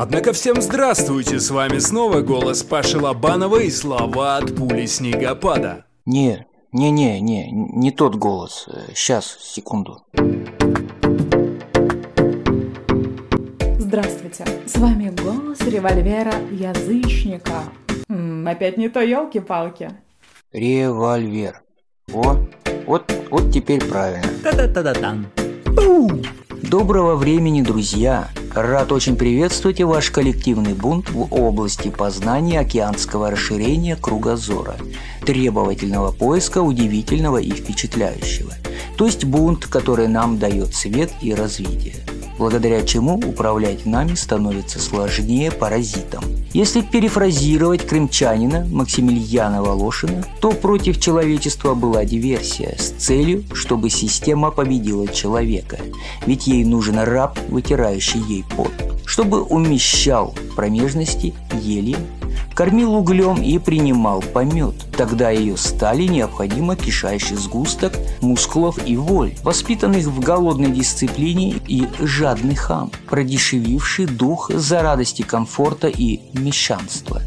Однако всем здравствуйте, с вами снова голос Паши Лобанова и слова от пули снегопада. Не тот голос. Сейчас, секунду. Здравствуйте, с вами голос револьвера-язычника. Опять не то, елки-палки. Револьвер. Вот теперь правильно. Та-да-та-да-там. Доброго времени, друзья! Рад очень приветствовать ваш коллективный бунт в области познания океанского расширения кругозора, требовательного поиска удивительного и впечатляющего. То есть бунт, который нам дает свет и развитие, благодаря чему управлять нами становится сложнее паразитам. Если перефразировать крымчанина Максимилиана Волошина, то против человечества была диверсия с целью, чтобы система победила человека, ведь ей нужен раб, вытирающий ей пот, чтобы умещал в промежности ели, кормил углем и принимал помет. Тогда ее стали необходимо кишащий сгусток мускулов и воль, воспитанных в голодной дисциплине, и жадный хам, продешевивший дух за радости комфорта и мещанства.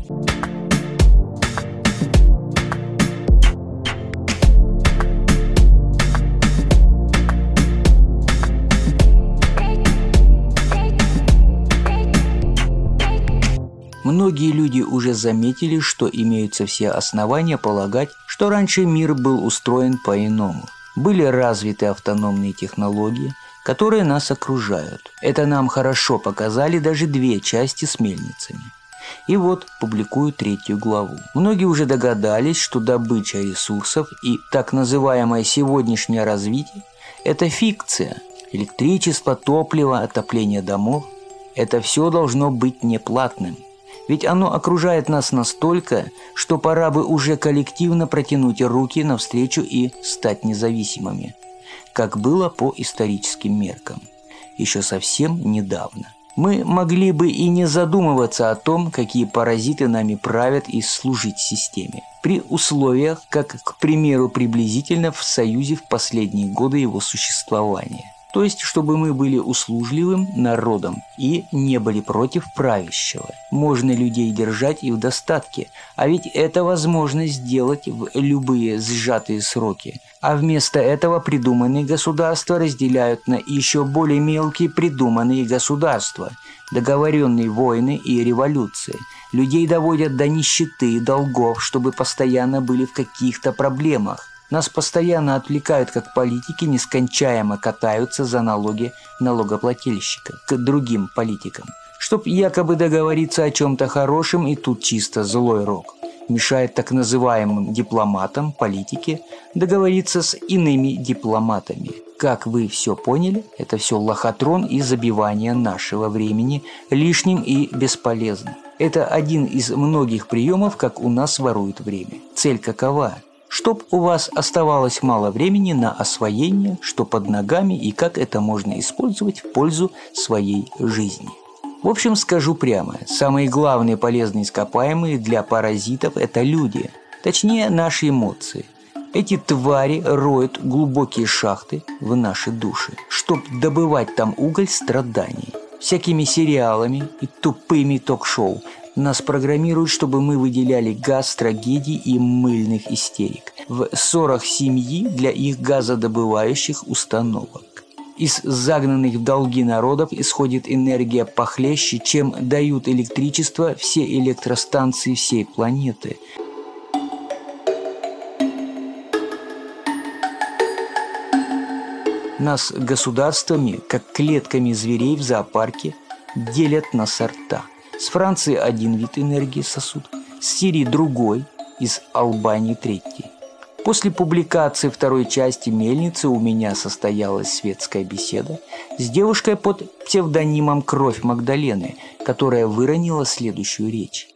Многие люди уже заметили, что имеются все основания полагать, что раньше мир был устроен по-иному. Были развиты автономные технологии, которые нас окружают. Это нам хорошо показали даже две части с мельницами. И вот публикую 3 главу. Многие уже догадались, что добыча ресурсов и так называемое сегодняшнее развитие – это фикция. Электричество, топливо, отопление домов – это все должно быть неплатным. Ведь оно окружает нас настолько, что пора бы уже коллективно протянуть руки навстречу и стать независимыми, как было по историческим меркам, еще совсем недавно. Мы могли бы и не задумываться о том, какие паразиты нами правят, и служить системе, при условиях, как, к примеру, приблизительно в Союзе в последние годы его существования. То есть, чтобы мы были услужливым народом и не были против правящего. Можно людей держать и в достатке, а ведь это возможно сделать в любые сжатые сроки. А вместо этого придуманные государства разделяют на еще более мелкие придуманные государства, договоренные войны и революции. Людей доводят до нищеты и долгов, чтобы постоянно были в каких-то проблемах. Нас постоянно отвлекают, как политики нескончаемо катаются за налоги налогоплательщиков к другим политикам. Чтоб якобы договориться о чем-то хорошем, и тут чисто злой рок. Мешает так называемым дипломатам, политике, договориться с иными дипломатами. Как вы все поняли, это все лохотрон и забивание нашего времени лишним и бесполезным. Это один из многих приемов, как у нас воруют время. Цель какова? Чтоб у вас оставалось мало времени на освоение, что под ногами и как это можно использовать в пользу своей жизни. В общем, скажу прямо, самые главные полезные ископаемые для паразитов – это люди, точнее наши эмоции. Эти твари роют глубокие шахты в наши души, чтоб добывать там уголь страданий. Всякими сериалами и тупыми ток-шоу нас программируют, чтобы мы выделяли газ трагедий и мыльных истерик в ссорах семьи для их газодобывающих установок. Из загнанных в долги народов исходит энергия похлеще, чем дают электричество все электростанции всей планеты. Нас государствами, как клетками зверей в зоопарке, делят на сорта. С Франции один вид энергии сосуд, с Сирии другой, из Албании третий. После публикации 2 части «Мельницы» у меня состоялась светская беседа с девушкой под псевдонимом «Кровь Магдалены», которая выронила следующую речь.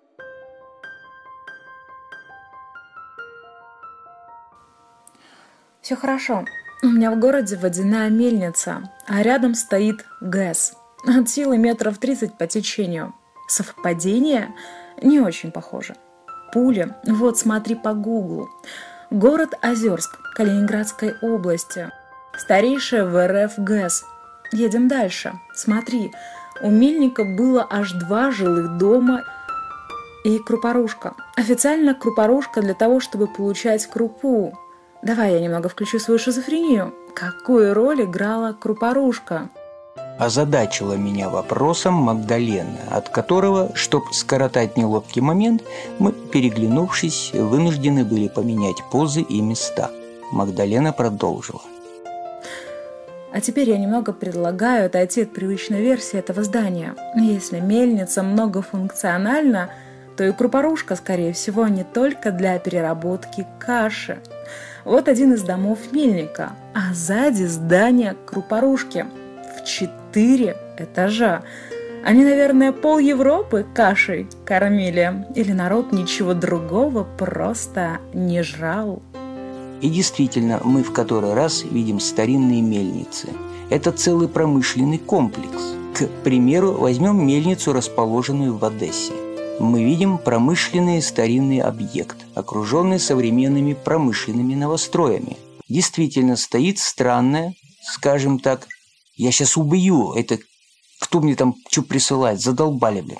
Все хорошо. У меня в городе водяная мельница, а рядом стоит ГЭС. От силы метров 30 по течению. Совпадение? Не очень похоже. Пули. Вот смотри по гуглу. Город Озерск, Калининградской области. Старейшая в РФ ГЭС. Едем дальше. Смотри. У мельника было аж 2 жилых дома и крупорушка. Официально крупорушка для того, чтобы получать крупу. Давай я немного включу свою шизофрению. Какую роль играла крупорушка? Озадачила меня вопросом Магдалена, от которого, чтобы скоротать неловкий момент, мы, переглянувшись, вынуждены были поменять позы и места. Магдалена продолжила. А теперь я немного предлагаю отойти от привычной версии этого здания. Если мельница многофункциональна, то и крупорушка, скорее всего, не только для переработки каши. Вот один из домов мельника, а сзади здание крупорушки в 4 этажа. Они, наверное, пол Европы кашей кормили, или народ ничего другого просто не жрал. И действительно, мы в который раз видим старинные мельницы. Это целый промышленный комплекс. К примеру, возьмем мельницу, расположенную в Одессе. Мы видим промышленный старинный объект, окруженный современными промышленными новостроями. Действительно, стоит странная, скажем так, я сейчас убью, это кто мне там что присылает, задолбали, блин.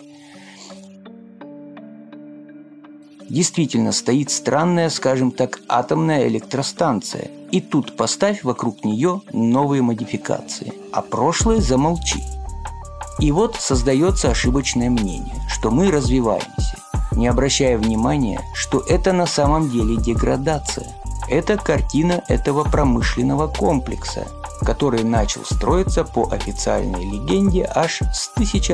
Действительно стоит странная, скажем так, атомная электростанция. И тут поставь вокруг нее новые модификации, а прошлое замолчи. И вот создается ошибочное мнение, что мы развиваемся, не обращая внимания, что это на самом деле деградация. Это картина этого промышленного комплекса, который начал строиться по официальной легенде аж с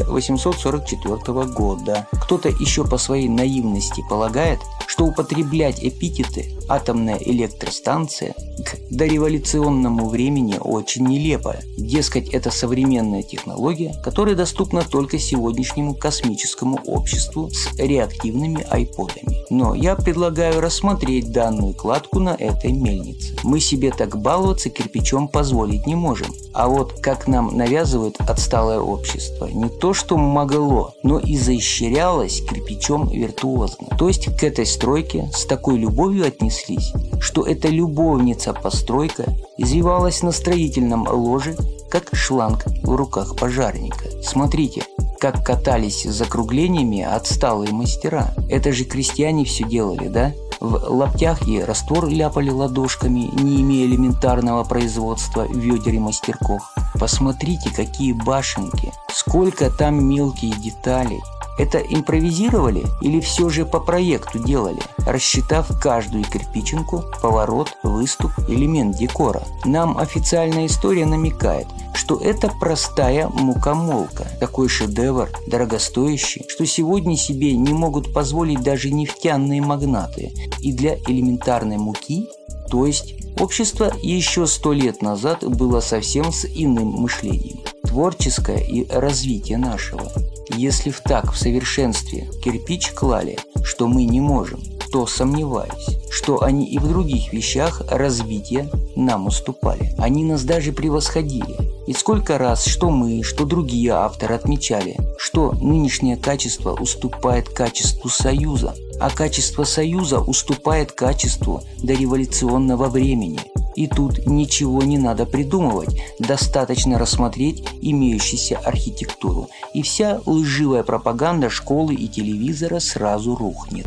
1844 года. Кто-то еще по своей наивности полагает, что употреблять эпитеты «атомная электростанция» к дореволюционному времени очень нелепо. Дескать, это современная технология, которая доступна только сегодняшнему космическому обществу с реактивными айподами. Но я предлагаю рассмотреть данную кладку на этой мельнице. Мы себе так баловаться кирпичом позволить не можем. А вот как нам навязывает отсталое общество, не то что могло, но и заищрялось кирпичом виртуозно. То есть к этой стройке с такой любовью отнеслись, что эта любовница-постройка извивалась на строительном ложе, как шланг в руках пожарника. Смотрите, как катались с закруглениями отсталые мастера. Это же крестьяне все делали, да? В лаптях и раствор ляпали ладошками, не имея элементарного производства ведер и мастерков. Посмотрите, какие башенки, сколько там мелкие деталей. Это импровизировали или все же по проекту делали, рассчитав каждую кирпичинку, поворот, выступ, элемент декора? Нам официальная история намекает, что это простая мукомолка, такой шедевр, дорогостоящий, что сегодня себе не могут позволить даже нефтяные магнаты. И для элементарной муки, то есть общество еще 100 лет назад было совсем с иным мышлением. Творческое и развитие нашего. Если в совершенстве кирпич клали, что мы не можем, то сомневаюсь, что они и в других вещах развития нам уступали. Они нас даже превосходили. И сколько раз что мы, что другие авторы отмечали, что нынешнее качество уступает качеству Союза, а качество Союза уступает качеству дореволюционного времени. И тут ничего не надо придумывать, достаточно рассмотреть имеющуюся архитектуру, и вся лживая пропаганда школы и телевизора сразу рухнет.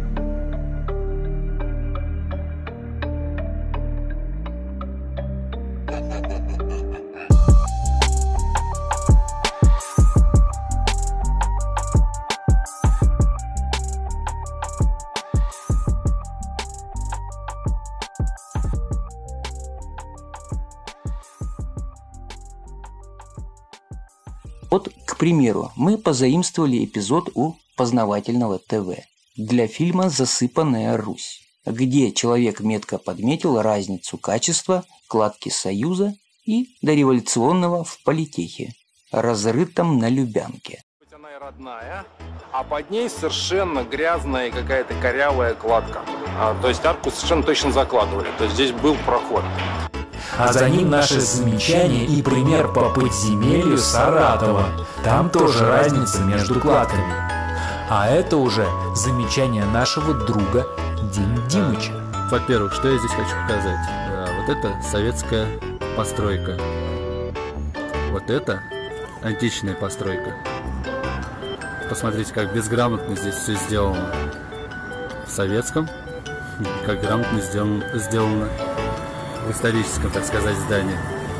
Вот, к примеру, мы позаимствовали эпизод у познавательного ТВ для фильма «Засыпанная Русь», где человек метко подметил разницу качества кладки Союза и дореволюционного в политехе, разрытом на Лубянке. Она и родная, а под ней совершенно грязная какая-то корявая кладка. То есть арку совершенно точно закладывали, то есть здесь был проход. А за ним наше замечание и пример по подземелью Саратова. Там тоже разница между кладками. А это уже замечание нашего друга Дим Димыча. Во-первых, что я здесь хочу показать? Вот это советская постройка. Вот это античная постройка. Посмотрите, как безграмотно здесь все сделано. В советском, как грамотно сделано в историческом, так сказать, здании.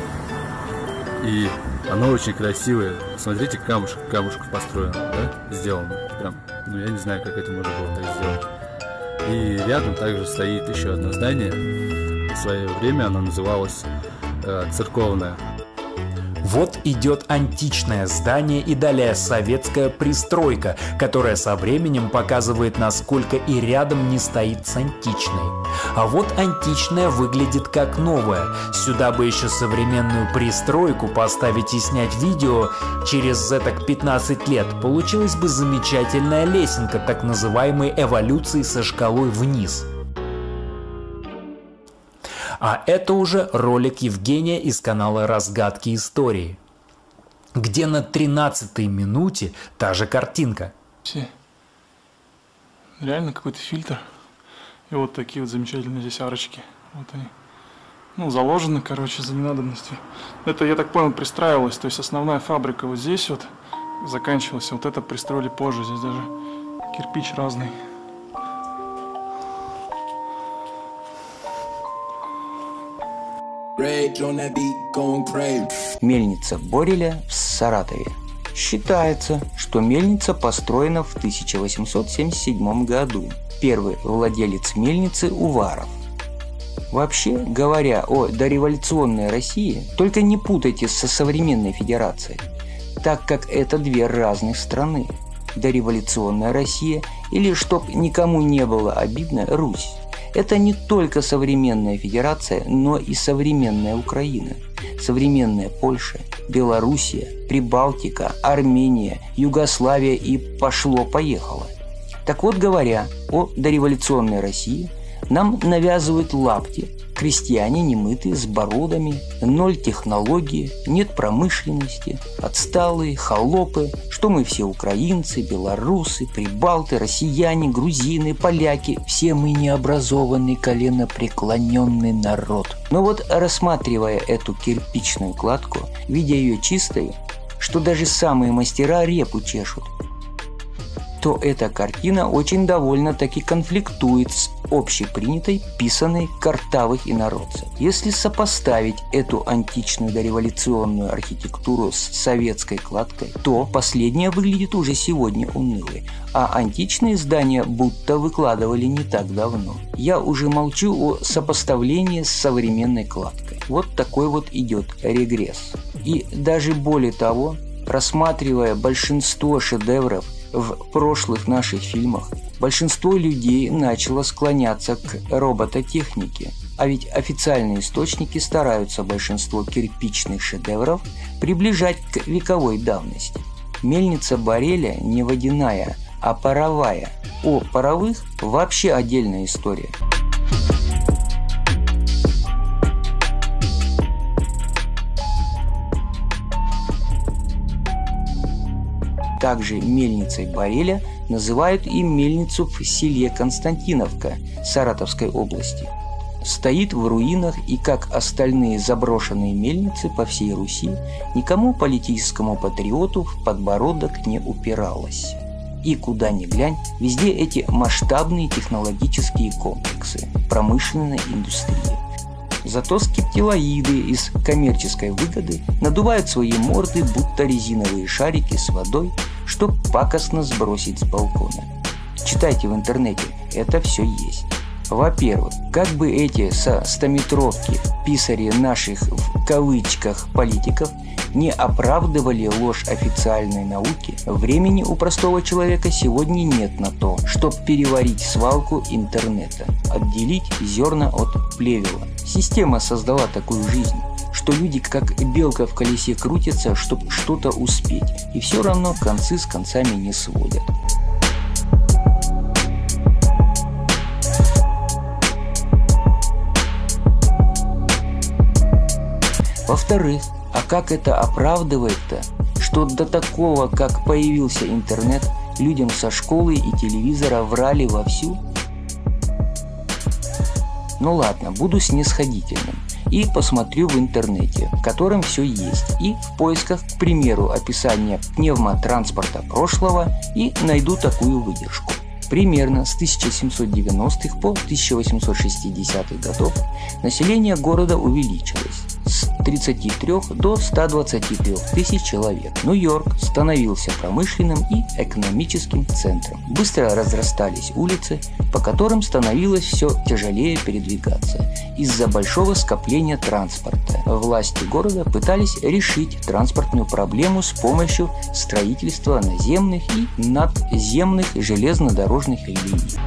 И оно очень красивое. Смотрите, камушков построено, да? Сделано. Прям, я не знаю, как это можно было так сделать. И рядом также стоит еще одно здание. В свое время оно называлось церковное. Вот идет античное здание и далее советская пристройка, которая со временем показывает, насколько и рядом не стоит с античной. А вот античная выглядит как новая. Сюда бы еще современную пристройку поставить и снять видео через 15 лет. Получилась бы замечательная лесенка так называемой эволюции со шкалой вниз. А это уже ролик Евгения из канала «Разгадки истории», где на 13-й минуте та же картинка. Реально какой-то фильтр. И вот такие вот замечательные здесь арочки. Вот они. Заложены, за ненадобностью. Это, я так понял, пристраивалось. То есть основная фабрика вот здесь вот заканчивалась. Вот это пристроили позже. Здесь даже кирпич разный. Мельница Бореля в Саратове. Считается, что мельница построена в 1877 году. Первый владелец мельницы Уваров. Вообще, говоря о дореволюционной России, только не путайте со современной федерацией, так как это две разных страны. Дореволюционная Россия или, чтоб никому не было обидно, Русь. Это не только современная федерация, но и современная Украина, современная Польша, Белоруссия, Прибалтика, Армения, Югославия и пошло-поехало. Так вот, говоря о дореволюционной России, нам навязывают лапти, крестьяне немытые, с бородами, ноль технологии, нет промышленности, отсталые, холопы, что мы все украинцы, белорусы, прибалты, россияне, грузины, поляки, все мы необразованный, коленопреклоненный народ. Но вот рассматривая эту кирпичную кладку, видя ее чистой, что даже самые мастера репу чешут, то эта картина очень довольно-таки конфликтует с общепринятой, писанной картавых инородцев. Если сопоставить эту античную дореволюционную архитектуру с советской кладкой, то последняя выглядит уже сегодня унылой, а античные здания будто выкладывали не так давно. Я уже молчу о сопоставлении с современной кладкой. Вот такой вот идет регресс. И даже более того, рассматривая большинство шедевров в прошлых наших фильмах, большинство людей начало склоняться к робототехнике. А ведь официальные источники стараются большинство кирпичных шедевров приближать к вековой давности. Мельница Бореля не водяная, а паровая. О паровых вообще отдельная история. Также мельницей Бореля называют и мельницу в селе Константиновка Саратовской области. Стоит в руинах и, как остальные заброшенные мельницы по всей Руси, никому политическому патриоту в подбородок не упиралась. И куда ни глянь, везде эти масштабные технологические комплексы промышленной индустрии. Зато скептилоиды из коммерческой выгоды надувают свои морды, будто резиновые шарики с водой, чтоб пакостно сбросить с балкона. Читайте в интернете, это все есть. Во-первых, как бы эти со 100-метровки писари наших в кавычках политиков не оправдывали ложь официальной науки, времени у простого человека сегодня нет на то, чтобы переварить свалку интернета, отделить зерна от плевела. Система создала такую жизнь, что люди как белка в колесе крутятся, чтобы что-то успеть, и все равно концы с концами не сводят. Во-вторых, а как это оправдывает-то, что до такого, как появился интернет, людям со школы и телевизора врали вовсю? Ну ладно, буду снисходительным и посмотрю в интернете, в котором все есть, и в поисках, к примеру, описания пневмотранспорта прошлого, и найду такую выдержку. Примерно с 1790-х по 1860-х годов население города увеличилось с 33 до 123 тысяч человек. Нью-Йорк становился промышленным и экономическим центром. Быстро разрастались улицы, по которым становилось все тяжелее передвигаться. Из-за большого скопления транспорта власти города пытались решить транспортную проблему с помощью строительства наземных и надземных железнодорожных линий.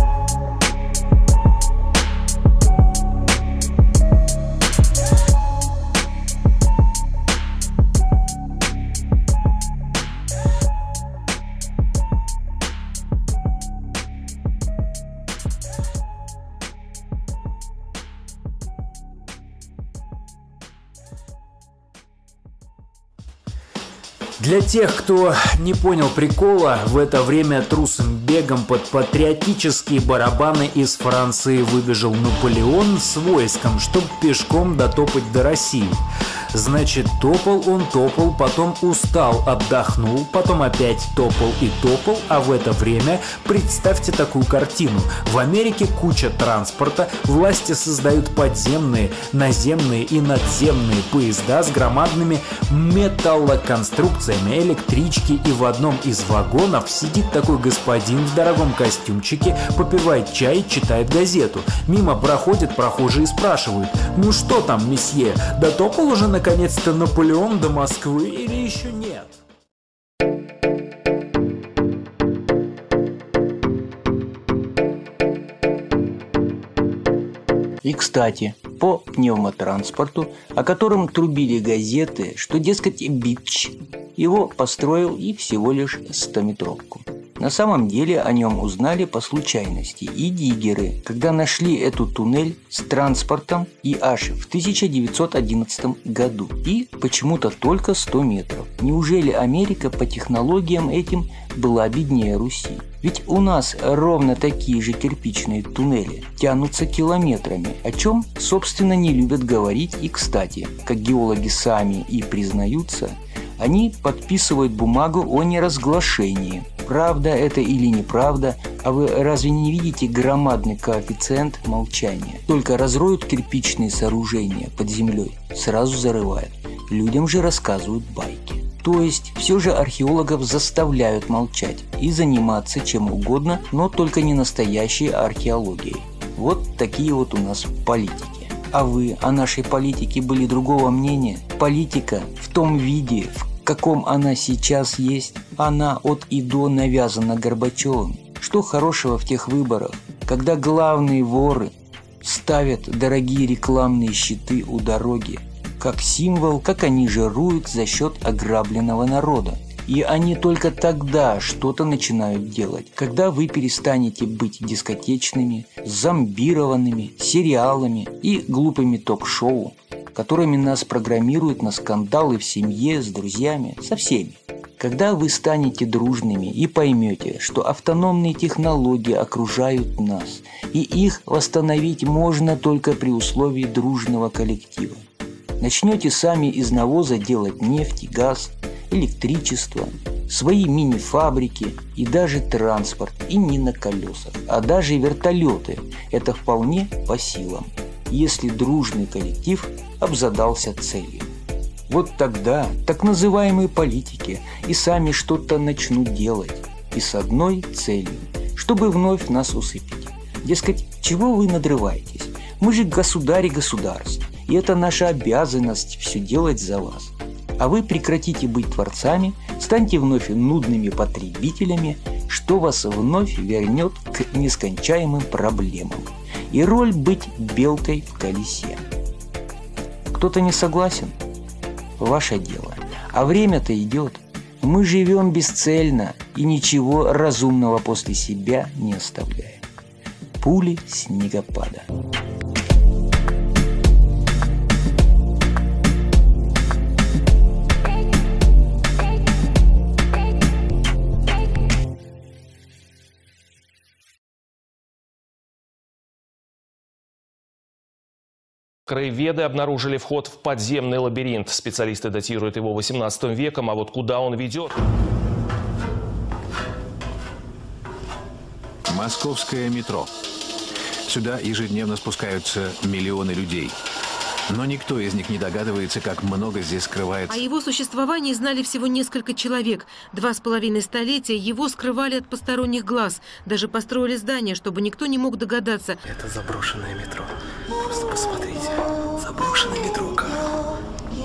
Для тех, кто не понял прикола, в это время трусым бегом под патриотические барабаны из Франции выбежал Наполеон с войском, чтобы пешком дотопать до России. Значит, топал он, потом устал, отдохнул, потом опять топал и топал, а в это время представьте такую картину. В Америке куча транспорта, власти создают подземные, наземные и надземные поезда с громадными металлоконструкциями, электрички, и в одном из вагонов сидит такой господин в дорогом костюмчике, попивает чай, читает газету. Мимо проходят прохожие и спрашивают: «Ну что там, месье, дотопал уже наконец-то Наполеон до Москвы или еще нет?» И, кстати, по пневмотранспорту, о котором трубили газеты, что, дескать, Битч его построил и всего лишь 100-метровку. На самом деле о нем узнали по случайности и диггеры, когда нашли эту туннель с транспортом и аж в 1911 году. И почему-то только 100 метров. Неужели Америка по технологиям этим была беднее Руси? Ведь у нас ровно такие же кирпичные туннели тянутся километрами, о чем, собственно, не любят говорить. И, кстати, как геологи сами и признаются, они подписывают бумагу о неразглашении. Правда это или неправда, а вы разве не видите громадный коэффициент молчания? Только разроют кирпичные сооружения под землей, сразу зарывают. Людям же рассказывают байки. То есть все же археологов заставляют молчать и заниматься чем угодно, но только не настоящей археологией. Вот такие вот у нас политики. А вы о нашей политике были другого мнения? Политика в том виде, в каком она сейчас есть, она от и до навязана Горбачевым. Что хорошего в тех выборах, когда главные воры ставят дорогие рекламные щиты у дороги, как символ, как они жируют за счет ограбленного народа. И они только тогда что-то начинают делать, когда вы перестанете быть дискотечными, зомбированными сериалами и глупыми ток-шоу, которыми нас программируют на скандалы в семье, с друзьями, со всеми. Когда вы станете дружными и поймете, что автономные технологии окружают нас, и их восстановить можно только при условии дружного коллектива. Начнете сами из навоза делать нефть и газ, электричество, свои мини-фабрики и даже транспорт, и не на колесах, а даже вертолеты. Это вполне по силам, если дружный коллектив обзадался целью. Вот тогда так называемые политики и сами что-то начнут делать, и с одной целью, чтобы вновь нас усыпить. Дескать, чего вы надрываетесь? Мы же государи государств, и это наша обязанность все делать за вас. А вы прекратите быть творцами, станьте вновь нудными потребителями, что вас вновь вернет к нескончаемым проблемам. И роль быть белкой в колесе. Кто-то не согласен? Ваше дело. А время-то идет. Мы живем бесцельно и ничего разумного после себя не оставляем. Пули снегопада. Краеведы обнаружили вход в подземный лабиринт. Специалисты датируют его 18 веком, а вот куда он ведет? Московское метро. Сюда ежедневно спускаются миллионы людей. Но никто из них не догадывается, как много здесь скрывается. О его существовании знали всего несколько человек. 2,5 столетия его скрывали от посторонних глаз. Даже построили здание, чтобы никто не мог догадаться. Это заброшенное метро. Просто посмотрите. Заброшенное метро, Карл.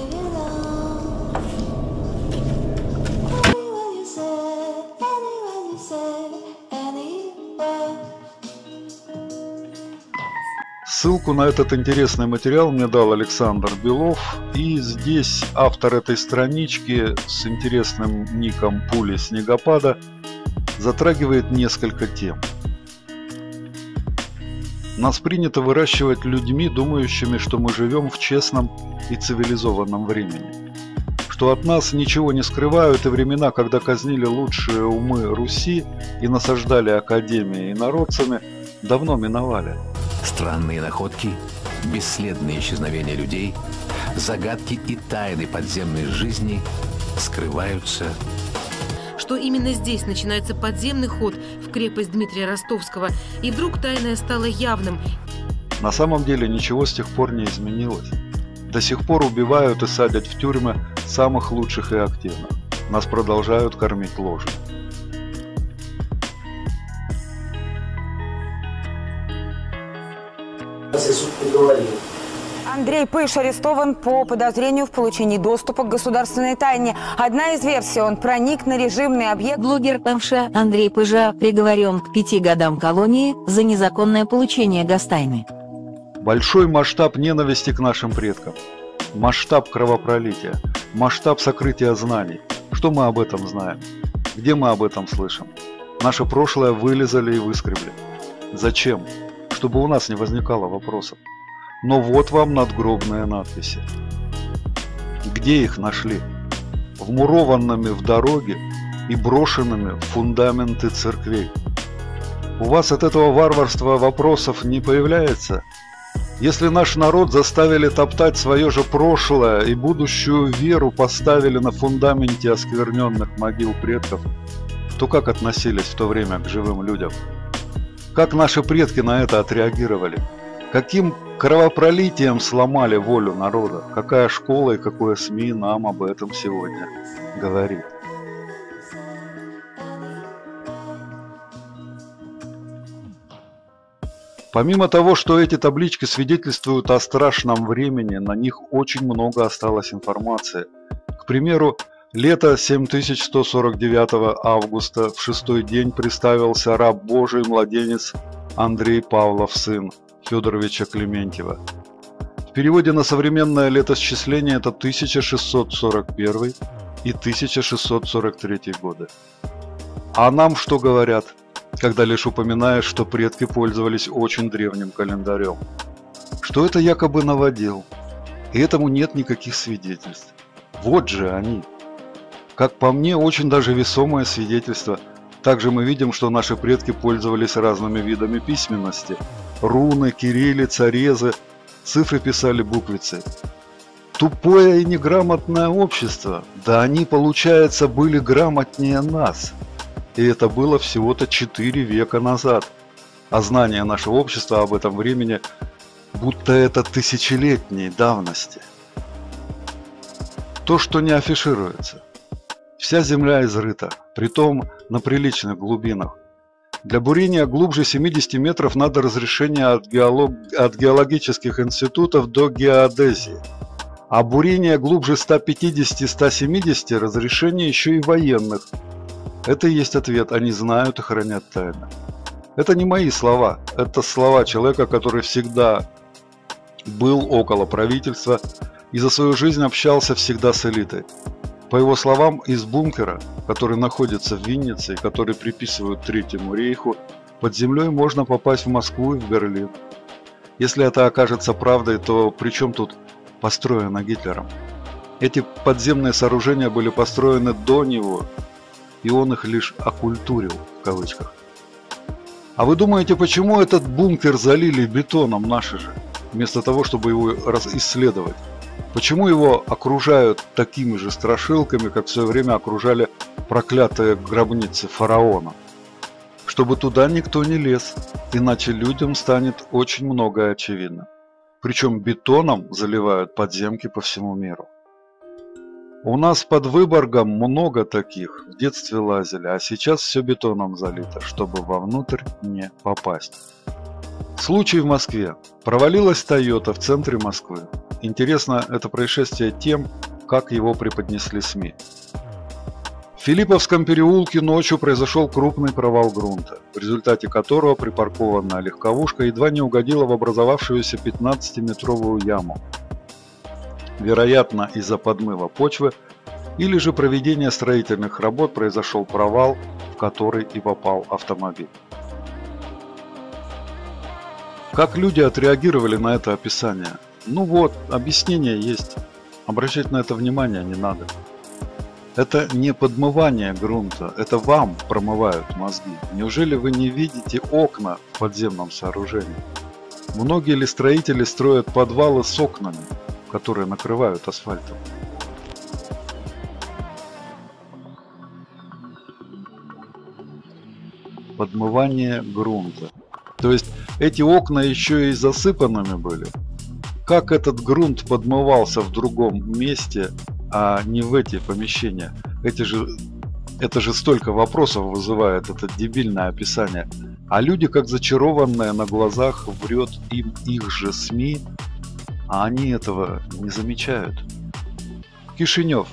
Ссылку на этот интересный материал мне дал Александр Белов, и здесь автор этой странички с интересным ником «Пули снегопада» затрагивает несколько тем. Нас принято выращивать людьми, думающими, что мы живем в честном и цивилизованном времени, что от нас ничего не скрывают, и времена, когда казнили лучшие умы Руси и насаждали академии инородцами, давно миновали. Странные находки, бесследные исчезновения людей, загадки и тайны подземной жизни скрываются. Что именно здесь начинается подземный ход в крепость Дмитрия Ростовского, и вдруг тайное стало явным. На самом деле ничего с тех пор не изменилось. До сих пор убивают и садят в тюрьмы самых лучших и активных. Нас продолжают кормить ложью. Андрей Пыж арестован по подозрению в получении доступа к государственной тайне. Одна из версий – он проник на режимный объект. Блогер МШ Андрей Пыжа приговорен к 5 годам колонии за незаконное получение гостайны. Большой масштаб ненависти к нашим предкам, масштаб кровопролития, масштаб сокрытия знаний. Что мы об этом знаем? Где мы об этом слышим? Наше прошлое вылизали и выскребли. Зачем? Чтобы у нас не возникало вопросов. Но вот вам надгробные надписи. Где их нашли? Вмурованными в дороги и брошенными в фундаменты церквей. У вас от этого варварства вопросов не появляется? Если наш народ заставили топтать свое же прошлое и будущую веру поставили на фундаменте оскверненных могил предков, то как относились в то время к живым людям? Как наши предки на это отреагировали? Каким кровопролитием сломали волю народа? Какая школа и какое СМИ нам об этом сегодня говорит? Помимо того, что эти таблички свидетельствуют о страшном времени, на них очень много осталось информации. К примеру, лето 7149 августа, в 6-й день представился раб Божий, младенец Андрей Павлов, сын Федоровича Клементьева. В переводе на современное летосчисление это 1641 и 1643 годы. А нам что говорят, когда лишь упоминаешь, что предки пользовались очень древним календарем? Что это якобы наводил, и этому нет никаких свидетельств. Вот же они. Как по мне, очень даже весомое свидетельство. Также мы видим, что наши предки пользовались разными видами письменности. Руны, кириллица, резы, цифры писали буквицей. Тупое и неграмотное общество, да они, получается, были грамотнее нас. И это было всего-то 4 века назад. А знания нашего общества об этом времени будто это тысячелетней давности. То, что не афишируется. Вся земля изрыта, притом на приличных глубинах. Для бурения глубже 70 метров надо разрешение от геологических институтов до геодезии. А бурение глубже 150-170 разрешение еще и военных. Это и есть ответ, они знают и хранят тайны. Это не мои слова, это слова человека, который всегда был около правительства и за свою жизнь общался всегда с элитой. По его словам, из бункера, который находится в Виннице и который приписывают Третьему рейху, под землей можно попасть в Москву и в Берлин. Если это окажется правдой, то при чем тут построено Гитлером? Эти подземные сооружения были построены до него, и он их лишь «оккультурил» в кавычках. А вы думаете, почему этот бункер залили бетоном наши же? вместо того, чтобы его исследовать? Почему его окружают такими же страшилками, как в свое время окружали проклятые гробницы фараона? Чтобы туда никто не лез, иначе людям станет очень многое очевидно. Причем бетоном заливают подземки по всему миру. У нас под Выборгом много таких, в детстве лазили, а сейчас все бетоном залито, чтобы вовнутрь не попасть. Случай в Москве. Провалилась Toyota в центре Москвы. Интересно это происшествие тем, как его преподнесли СМИ. В Филипповском переулке ночью произошел крупный провал грунта, в результате которого припаркованная легковушка едва не угодила в образовавшуюся 15-метровую яму. Вероятно, из-за подмыва почвы или же проведения строительных работ произошел провал, в который и попал автомобиль. Как люди отреагировали на это описание? Ну вот, объяснение есть. Обращать на это внимание не надо. Это не подмывание грунта, это вам промывают мозги. Неужели вы не видите окна в подземном сооружении? Многие ли строители строят подвалы с окнами, которые накрывают асфальтом? Подмывание грунта. То есть эти окна еще и засыпанными были. Как этот грунт подмывался в другом месте, а не в эти помещения? Это же столько вопросов вызывает, это дебильное описание. А люди, как зачарованные, на глазах врет им их же СМИ, а они этого не замечают. Кишинев.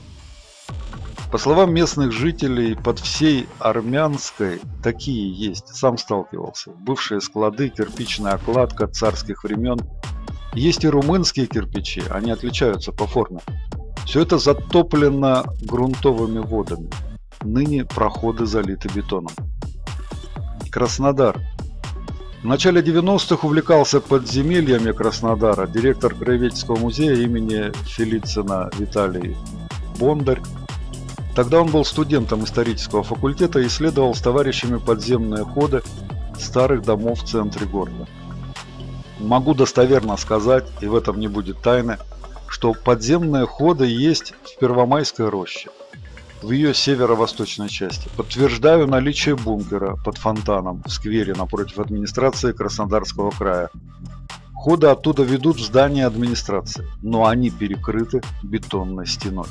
По словам местных жителей, под всей Армянской такие есть, сам сталкивался. Бывшие склады, кирпичная окладка царских времен. Есть и румынские кирпичи, они отличаются по форме. Все это затоплено грунтовыми водами. Ныне проходы залиты бетоном. Краснодар. В начале 90-х увлекался подземельями Краснодара директор Краеведческого музея имени Фелицына Виталий Бондарь. Тогда он был студентом исторического факультета и исследовал с товарищами подземные ходы старых домов в центре города. Могу достоверно сказать, и в этом не будет тайны, что подземные ходы есть в Первомайской роще, в ее северо-восточной части. Подтверждаю наличие бункера под фонтаном в сквере напротив администрации Краснодарского края. Ходы оттуда ведут в здание администрации, но они перекрыты бетонной стеной.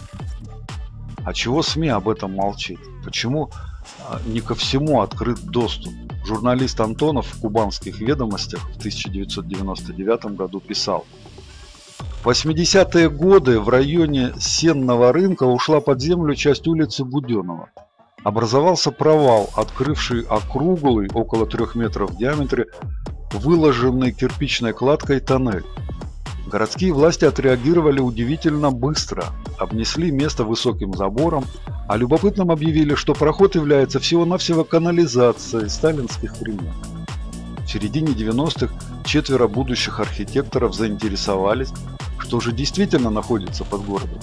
А чего СМИ об этом молчит? Почему не ко всему открыт доступ? Журналист Антонов в «Кубанских ведомостях» в 1999 году писал: в 80-е годы в районе Сенного рынка ушла под землю часть улицы Буденова. Образовался провал, открывший округлый, около 3 метров в диаметре, выложенный кирпичной кладкой тоннель. Городские власти отреагировали удивительно быстро, обнесли место высоким забором, а любопытным объявили, что проход является всего-навсего канализацией сталинских времен. В середине 90-х 4 будущих архитекторов заинтересовались, что же действительно находится под городом.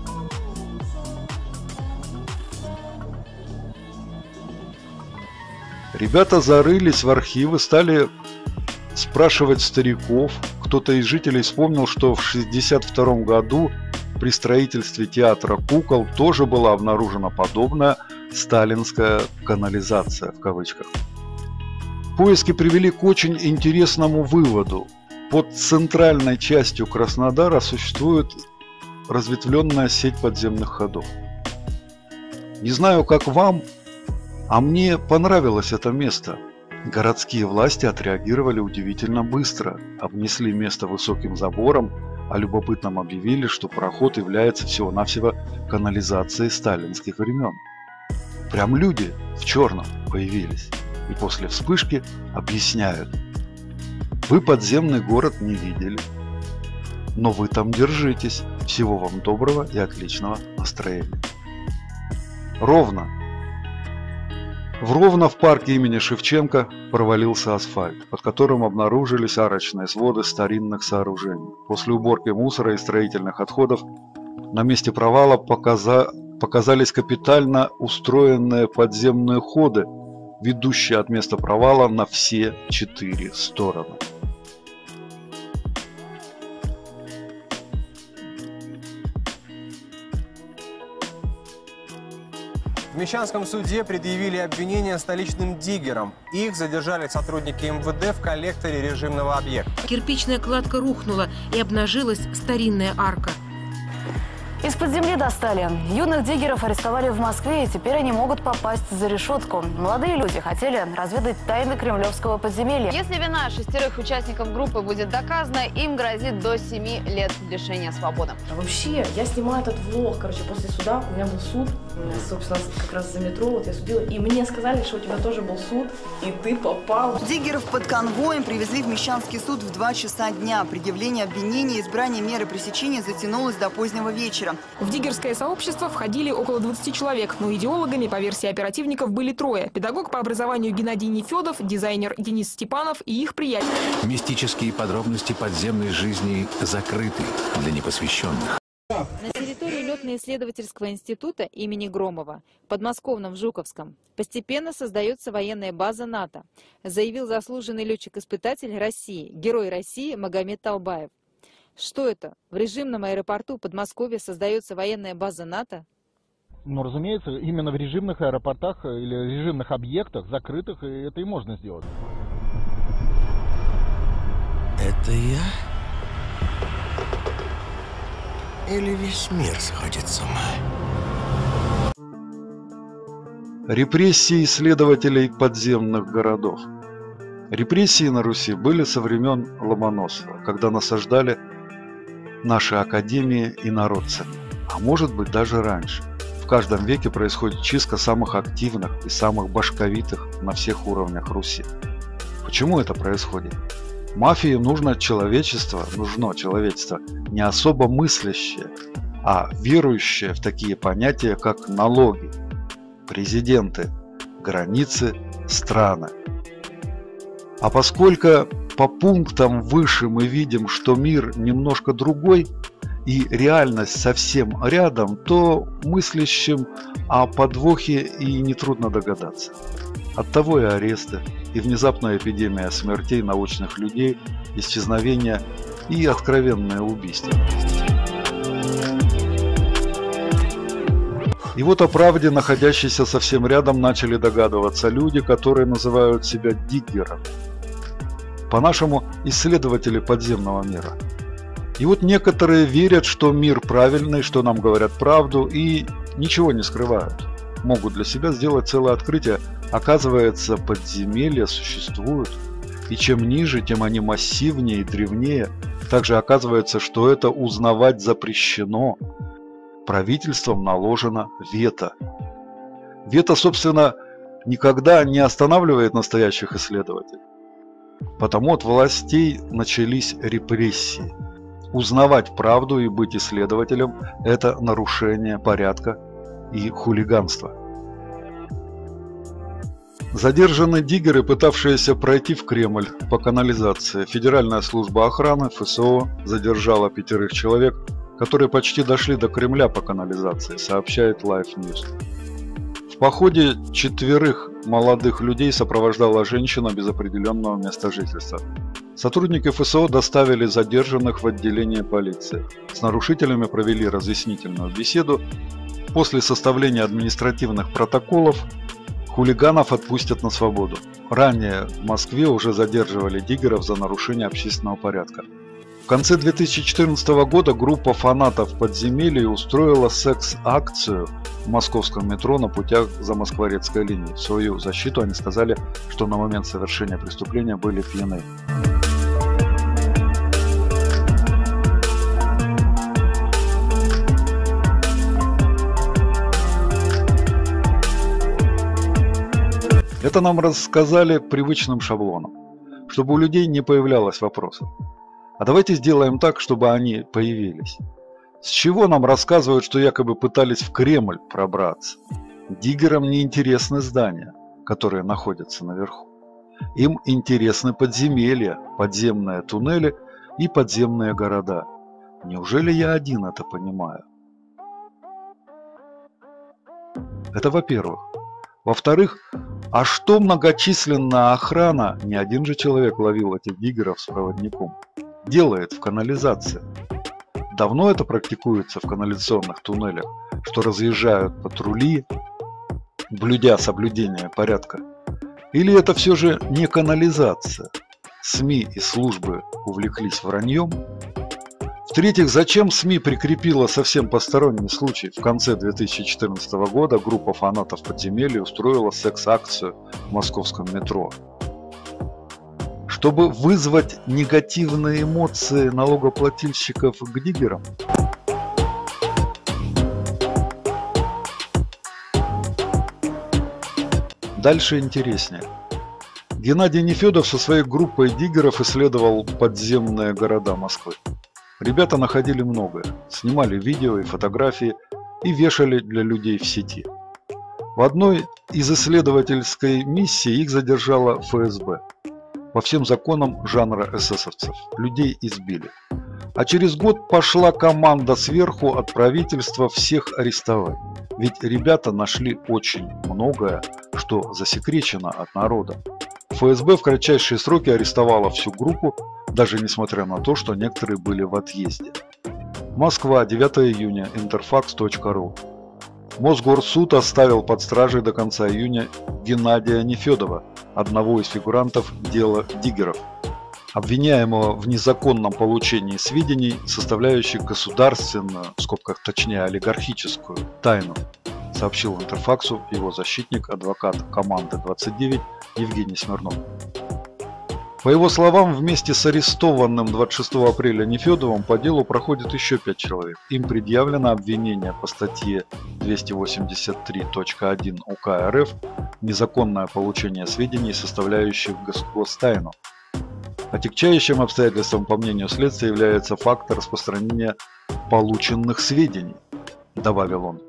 Ребята зарылись в архивы, стали спрашивать стариков. Кто-то из жителей вспомнил, что в 1962 году при строительстве театра кукол тоже была обнаружена подобная «сталинская канализация» в кавычках. Поиски привели к очень интересному выводу. Под центральной частью Краснодара существует разветвленная сеть подземных ходов. Не знаю, как вам, а мне понравилось это место. Городские власти отреагировали удивительно быстро, обнесли место высоким забором, а любопытным объявили, что проход является всего-навсего канализацией сталинских времен. Прям люди в черном появились и после вспышки объясняют: вы подземный город не видели, но вы там держитесь, всего вам доброго и отличного настроения. Ровно. В Ровно в парке имени Шевченко провалился асфальт, под которым обнаружились арочные своды старинных сооружений. После уборки мусора и строительных отходов на месте провала показались капитально устроенные подземные ходы, ведущие от места провала на все 4 стороны. В Мещанском суде предъявили обвинения столичным диггерам. Их задержали сотрудники МВД в коллекторе режимного объекта. Кирпичная кладка рухнула, и обнажилась старинная арка. Из-под земли достали. Юных диггеров арестовали в Москве, и теперь они могут попасть за решетку. Молодые люди хотели разведать тайны кремлевского подземелья. Если вина 6 участников группы будет доказана, им грозит до 7 лет лишения свободы. Вообще, я снимаю этот влог, после суда. У меня был суд, собственно, как раз за метро, вот я судила. И мне сказали, что у тебя тоже был суд, и ты попал. Диггеров под конвоем привезли в Мещанский суд в 2 часа дня. Предъявление обвинения и избрание меры пресечения затянулось до позднего вечера. В диггерское сообщество входили около 20 человек, но идеологами, по версии оперативников, были 3. Педагог по образованию Геннадий Нефедов, дизайнер Денис Степанов и их приятель. Мистические подробности подземной жизни закрыты для непосвященных. На территории летно-исследовательского института имени Громова, в подмосковном Жуковском, постепенно создается военная база НАТО, заявил заслуженный летчик-испытатель России, герой России Магомед Талбаев. Что это? В режимном аэропорту Подмосковья создается военная база НАТО? Ну, разумеется, именно в режимных аэропортах или режимных объектах, закрытых, это и можно сделать. Это я? Или весь мир сходит с ума? Репрессии исследователей подземных городов. Репрессии на Руси были со времен Ломоносова, когда насаждали наши академии инородцами, а может быть даже раньше. В каждом веке происходит чистка самых активных и самых башковитых на всех уровнях Руси. Почему это происходит? Мафии нужно человечество не особо мыслящее, а верующее в такие понятия, как налоги, президенты, границы, страны. А поскольку по пунктам выше мы видим, что мир немножко другой и реальность совсем рядом, то мыслящим о подвохе и нетрудно догадаться. Оттого и аресты, и внезапная эпидемия смертей научных людей, исчезновения и откровенное убийство. И вот о правде, находящейся совсем рядом, начали догадываться люди, которые называют себя диггерами. По-нашему, исследователи подземного мира. И вот некоторые верят, что мир правильный, что нам говорят правду и ничего не скрывают. Могут для себя сделать целое открытие. Оказывается, подземелья существуют. И чем ниже, тем они массивнее и древнее. Также оказывается, что это узнавать запрещено. Правительством наложено вето. Вето, собственно, никогда не останавливает настоящих исследователей. Потому от властей начались репрессии. Узнавать правду и быть исследователем – это нарушение порядка и хулиганство. Задержаны диггеры, пытавшиеся пройти в Кремль по канализации. Федеральная служба охраны, ФСО, задержала 5 человек, которые почти дошли до Кремля по канализации, сообщает Life News. В походе 4 молодых людей сопровождала женщина без определенного места жительства. Сотрудники ФСО доставили задержанных в отделение полиции. С нарушителями провели разъяснительную беседу. После составления административных протоколов хулиганов отпустят на свободу. Ранее в Москве уже задерживали диггеров за нарушение общественного порядка. В конце 2014 года группа фанатов подземелья устроила секс-акцию в московском метро на путях Замоскворецкой линии. В свою защиту они сказали, что на момент совершения преступления были пьяны. Это нам рассказали привычным шаблоном, чтобы у людей не появлялось вопросов. А давайте сделаем так, чтобы они появились. С чего нам рассказывают, что якобы пытались в Кремль пробраться? Диггерам не интересны здания, которые находятся наверху. Им интересны подземелья, подземные туннели и подземные города. Неужели я один это понимаю? Это во-первых. Во-вторых, а что многочисленная охрана, не один же человек ловил этих диггеров с проводником, делает в канализации? Давно это практикуется в канализационных туннелях, что разъезжают патрули, блюдя соблюдение порядка? Или это все же не канализация? СМИ и службы увлеклись враньем? В-третьих, зачем СМИ прикрепила совсем посторонний случай? В конце 2014 года группа фанатов подземелья устроила секс-акцию в московском метро. Чтобы вызвать негативные эмоции налогоплательщиков к диггерам? Дальше интереснее. Геннадий Нефедов со своей группой диггеров исследовал подземные города Москвы. Ребята находили многое, снимали видео и фотографии и вешали для людей в сети. В одной из исследовательской миссий их задержала ФСБ. По всем законам жанра эсэсовцев. Людей избили. А через год пошла команда сверху от правительства всех арестовать. Ведь ребята нашли очень многое, что засекречено от народа. ФСБ в кратчайшие сроки арестовала всю группу, даже несмотря на то, что некоторые были в отъезде. Москва, 9 июня, интерфакс.ру. Мосгорсуд оставил под стражей до конца июня Геннадия Нефедова, одного из фигурантов дела диггеров, обвиняемого в незаконном получении сведений, составляющих государственную, в скобках точнее олигархическую, тайну, сообщил Интерфаксу его защитник, адвокат команды 29 Евгений Смирнов. По его словам, вместе с арестованным 26 апреля Нефедовым по делу проходит еще 5 человек. Им предъявлено обвинение по статье 283.1 УК РФ «Незаконное получение сведений, составляющих гостайну». Отягчающим обстоятельством, по мнению следствия, является факт распространения полученных сведений, добавил он.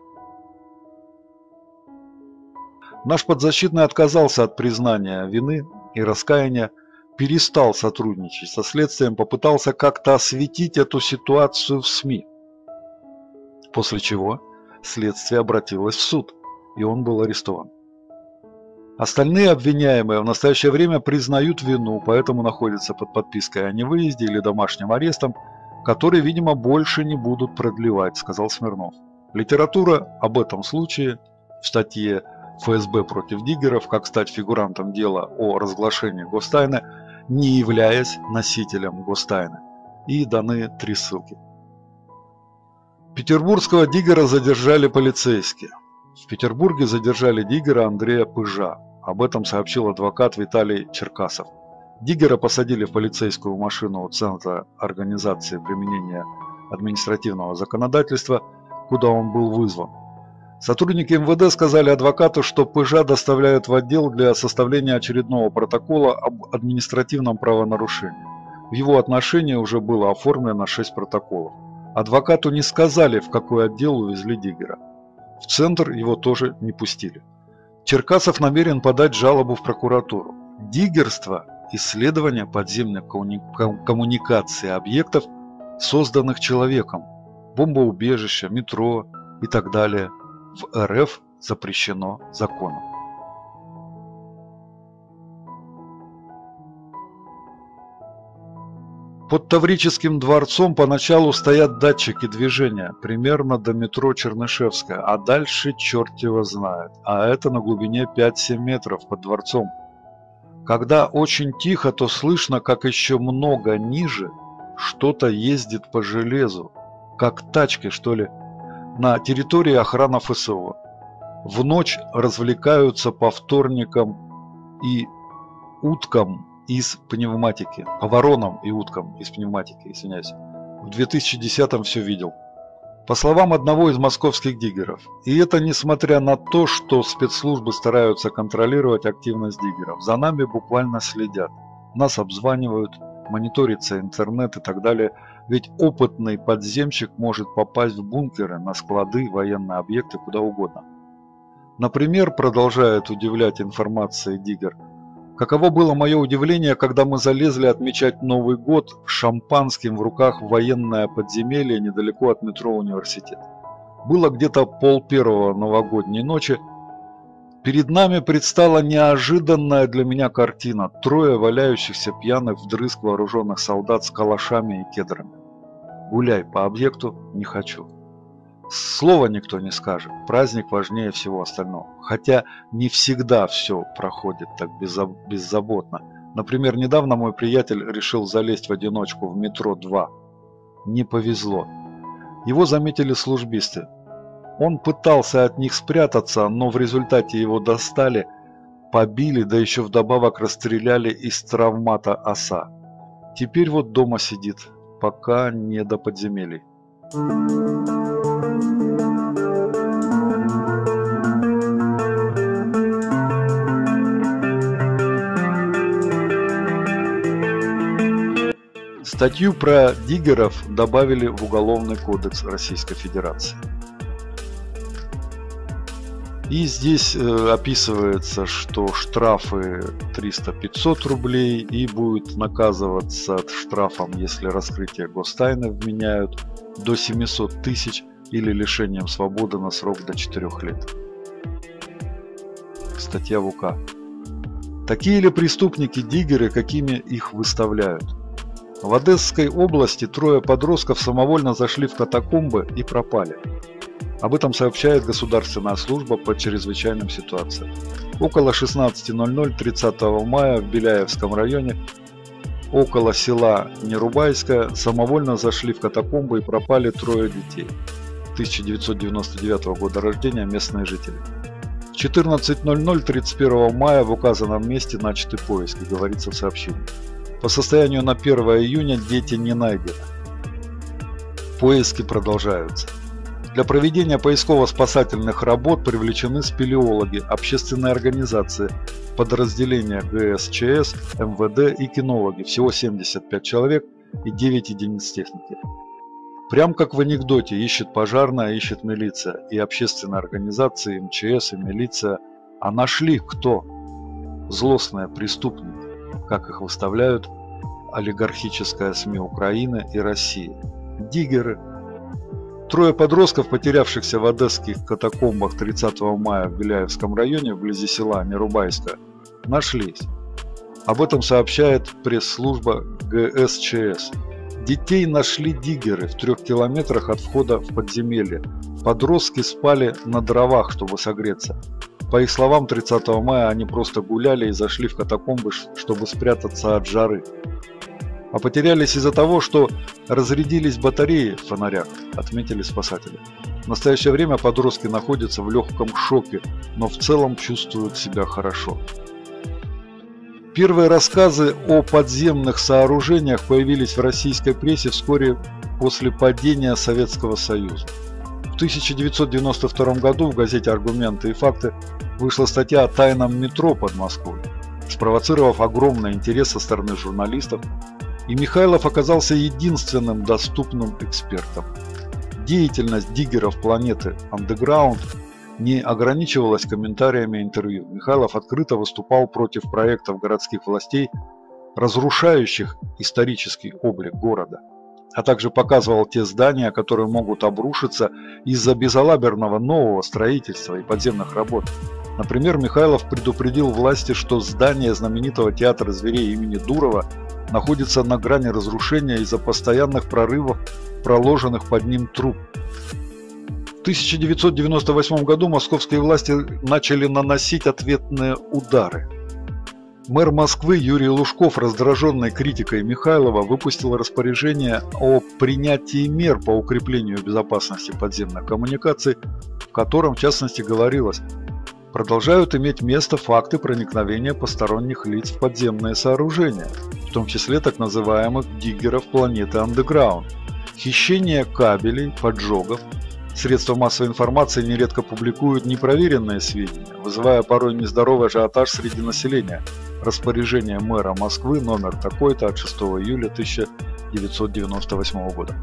Наш подзащитный отказался от признания вины и раскаяния, перестал сотрудничать со следствием, попытался как-то осветить эту ситуацию в СМИ. После чего следствие обратилось в суд, и он был арестован. Остальные обвиняемые в настоящее время признают вину, поэтому находятся под подпиской о невыезде или домашним арестом, который, видимо, больше не будут продлевать, сказал Смирнов. Литература об этом случае в статье ФСБ против диггеров, как стать фигурантом дела о разглашении гостайны, не являясь носителем гостайны. И даны 3 ссылки. Петербургского диггера задержали полицейские. В Петербурге задержали диггера Андрея Пыжа. Об этом сообщил адвокат Виталий Черкасов. Диггера посадили в полицейскую машину у Центра организации применения административного законодательства, куда он был вызван. Сотрудники МВД сказали адвокату, что Пыжа доставляют в отдел для составления очередного протокола об административном правонарушении. В его отношении уже было оформлено 6 протоколов. Адвокату не сказали, в какой отдел увезли диггера. В центр его тоже не пустили. Черкасов намерен подать жалобу в прокуратуру. Диггерство – исследование подземных коммуникаций объектов, созданных человеком, бомбоубежища, метро и так далее, в РФ запрещено законом. Под Таврическим дворцом поначалу стоят датчики движения, примерно до метро Чернышевская, а дальше черт его знает. А это на глубине 5-7 метров под дворцом. Когда очень тихо, то слышно, как еще много ниже что-то ездит по железу, как тачки, что ли, на территории охраны ФСО. В ночь развлекаются по вторникам и уткам из пневматики, по воронам и уткам из пневматики, извиняюсь. В 2010-м все видел. По словам одного из московских диггеров. И это несмотря на то, что спецслужбы стараются контролировать активность диггеров. За нами буквально следят. Нас обзванивают, мониторится интернет и так далее. Ведь опытный подземщик может попасть в бункеры, на склады, военные объекты, куда угодно. Например, продолжает удивлять информацией диггер, каково было мое удивление, когда мы залезли отмечать Новый год с шампанским в руках в военное подземелье недалеко от метро Университет. Было где-то 12:30 новогодней ночи. Перед нами предстала неожиданная для меня картина. 3 валяющихся пьяных вдрызг вооруженных солдат с калашами и кедрами. Гуляй по объекту не хочу. Слова никто не скажет, праздник важнее всего остального. Хотя не всегда все проходит так беззаботно. Например, недавно мой приятель решил залезть в одиночку в метро 2. Не повезло. Его заметили службисты. Он пытался от них спрятаться, но в результате его достали, побили, да еще вдобавок расстреляли из травмата оса. Теперь вот дома сидит, пока не до подземелий. Статью про диггеров добавили в Уголовный кодекс Российской Федерации. И здесь описывается, что штрафы 300-500 рублей и будет наказываться штрафом, если раскрытие гостайны вменяют, до 700 тысяч или лишением свободы на срок до 4 лет. Статья в УК. Такие ли преступники диггеры, какими их выставляют? В Одесской области 3 подростков самовольно зашли в катакомбы и пропали. Об этом сообщает Государственная служба по чрезвычайным ситуациям. Около 16:00 30 мая в Беляевском районе, около села Нерубайское, самовольно зашли в катакомбы и пропали 3 детей. 1999 года рождения, местные жители. В 14:00 31 мая в указанном месте начаты поиски, говорится в сообщении. По состоянию на 1 июня дети не найдены. Поиски продолжаются. Для проведения поисково-спасательных работ привлечены спелеологи, общественные организации, подразделения ГСЧС, МВД и кинологи. Всего 75 человек и 9 единиц техники. Прям как в анекдоте, ищет пожарная, ищет милиция. И общественные организации, МЧС и милиция. А нашли кто? Злостные преступники, как их выставляют олигархическая СМИ Украины и России. Диггеры. 3 подростков, потерявшихся в одесских катакомбах 30 мая в Беляевском районе, вблизи села Нерубайское, нашлись. Об этом сообщает пресс-служба ГСЧС. Детей нашли диггеры в 3 километрах от входа в подземелье. Подростки спали на дровах, чтобы согреться. По их словам, 30 мая они просто гуляли и зашли в катакомбы, чтобы спрятаться от жары. А потерялись из-за того, что разрядились батареи в фонарях, отметили спасатели. В настоящее время подростки находятся в легком шоке, но в целом чувствуют себя хорошо. Первые рассказы о подземных сооружениях появились в российской прессе вскоре после падения Советского Союза. В 1992 году в газете «Аргументы и факты» вышла статья о тайном метро под Москвой, спровоцировав огромный интерес со стороны журналистов, и Михайлов оказался единственным доступным экспертом. Деятельность диггеров планеты Underground не ограничивалась комментариями и интервью. Михайлов открыто выступал против проектов городских властей, разрушающих исторический облик города, а также показывал те здания, которые могут обрушиться из-за безалаберного нового строительства и подземных работ. Например, Михайлов предупредил власти, что здание знаменитого театра зверей имени Дурова находится на грани разрушения из-за постоянных прорывов, проложенных под ним труб. В 1998 году московские власти начали наносить ответные удары. Мэр Москвы Юрий Лужков, раздраженный критикой Михайлова, выпустил распоряжение о принятии мер по укреплению безопасности подземных коммуникаций, в котором в частности говорилось: продолжают иметь место факты проникновения посторонних лиц в подземные сооружения, в том числе так называемых диггеров планеты Underground, хищение кабелей, поджогов. Средства массовой информации нередко публикуют непроверенные сведения, вызывая порой нездоровый ажиотаж среди населения. Распоряжение мэра Москвы номер такой-то от 6 июля 1998 года.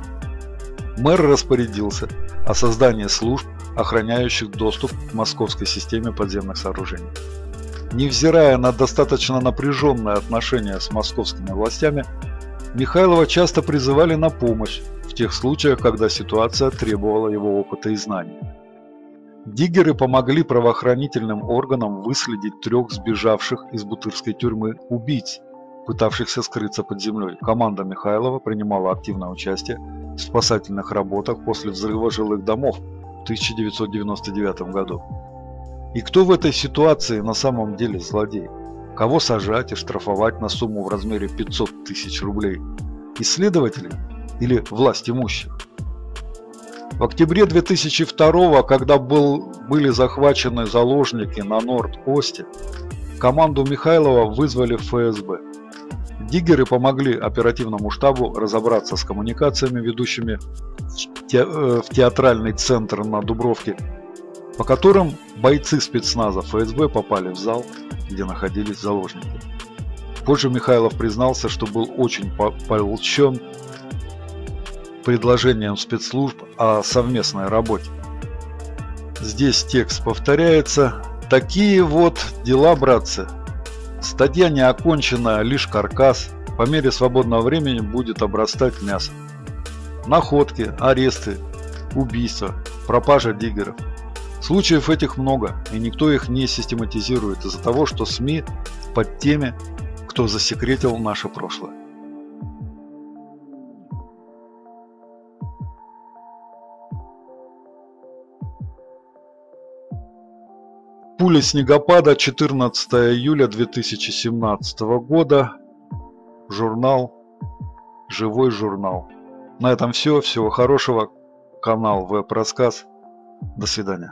Мэр распорядился о создании служб, охраняющих доступ к московской системе подземных сооружений. Невзирая на достаточно напряженные отношения с московскими властями, Михайлова часто призывали на помощь в тех случаях, когда ситуация требовала его опыта и знаний. Диггеры помогли правоохранительным органам выследить 3 сбежавших из бутырской тюрьмы убийц, пытавшихся скрыться под землей. Команда Михайлова принимала активное участие в спасательных работах после взрыва жилых домов в 1999 году. И кто в этой ситуации на самом деле злодей? Кого сажать и штрафовать на сумму в размере 500 тысяч рублей? Исследователи или власть имущих? В октябре 2002, когда были захвачены заложники на Норд-Осте, команду Михайлова вызвали в ФСБ. Диггеры помогли оперативному штабу разобраться с коммуникациями, ведущими в театральный центр на Дубровке, по которым бойцы спецназа ФСБ попали в зал, где находились заложники. Позже Михайлов признался, что был очень польщен предложением спецслужб о совместной работе. Здесь текст повторяется. Такие вот дела, братцы. Статья не окончена, лишь каркас. По мере свободного времени будет обрастать мясом. Находки, аресты, убийства, пропажа диггеров. Случаев этих много, и никто их не систематизирует из-за того, что СМИ под теми, кто засекретил наше прошлое. Пуля снегопада, 14 июля 2017 года. Журнал «Живой журнал». На этом все. Всего хорошего. Канал Веб-Рассказ. До свидания.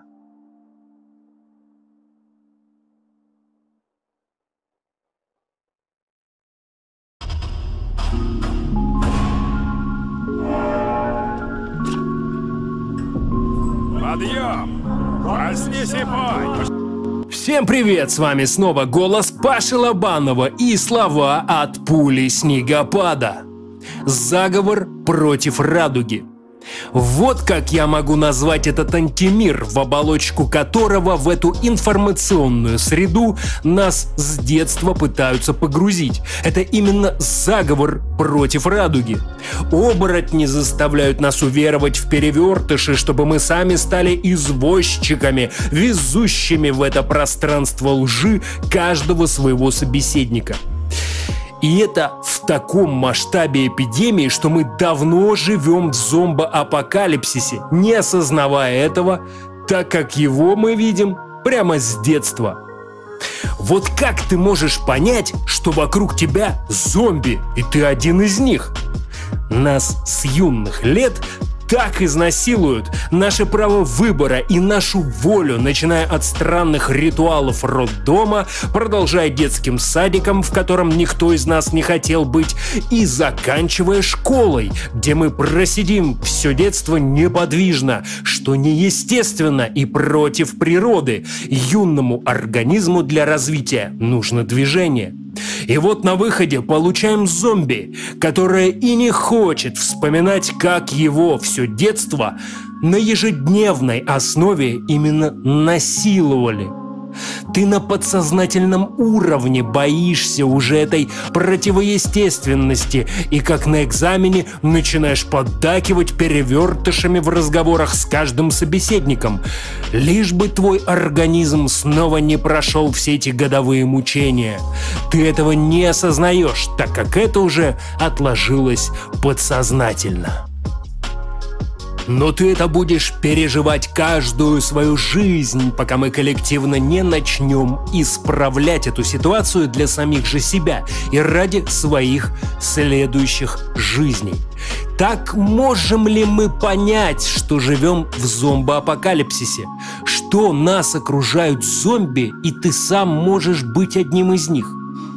Подъем! Проснись и пой! Всем привет! С вами снова голос Паши Лобанова и слова от пули снегопада. Заговор против радуги. Вот как я могу назвать этот антимир, в оболочку которого в эту информационную среду нас с детства пытаются погрузить. Это именно заговор против радуги. Оборотни заставляют нас уверовать в перевертыши, чтобы мы сами стали извозчиками, везущими в это пространство лжи каждого своего собеседника. И это в таком масштабе эпидемии, что мы давно живем в зомбоапокалипсисе, не осознавая этого, так как его мы видим прямо с детства. Вот как ты можешь понять, что вокруг тебя зомби, и ты один из них? Нас с юных лет так изнасилуют, наше право выбора и нашу волю, начиная от странных ритуалов роддома, продолжая детским садиком, в котором никто из нас не хотел быть, и заканчивая школой, где мы просидим все детство неподвижно, что неестественно и против природы. Юному организму для развития нужно движение. И вот на выходе получаем зомби, которое и не хочет вспоминать, как его все детство на ежедневной основе именно насиловали. Ты на подсознательном уровне боишься уже этой противоестественности и как на экзамене начинаешь поддакивать перевертышами в разговорах с каждым собеседником, лишь бы твой организм снова не прошел все эти годовые мучения. Ты этого не осознаешь, так как это уже отложилось подсознательно. Но ты это будешь переживать каждую свою жизнь, пока мы коллективно не начнем исправлять эту ситуацию для самих же себя и ради своих следующих жизней. Так можем ли мы понять, что живем в зомбоапокалипсисе? Что нас окружают зомби, и ты сам можешь быть одним из них?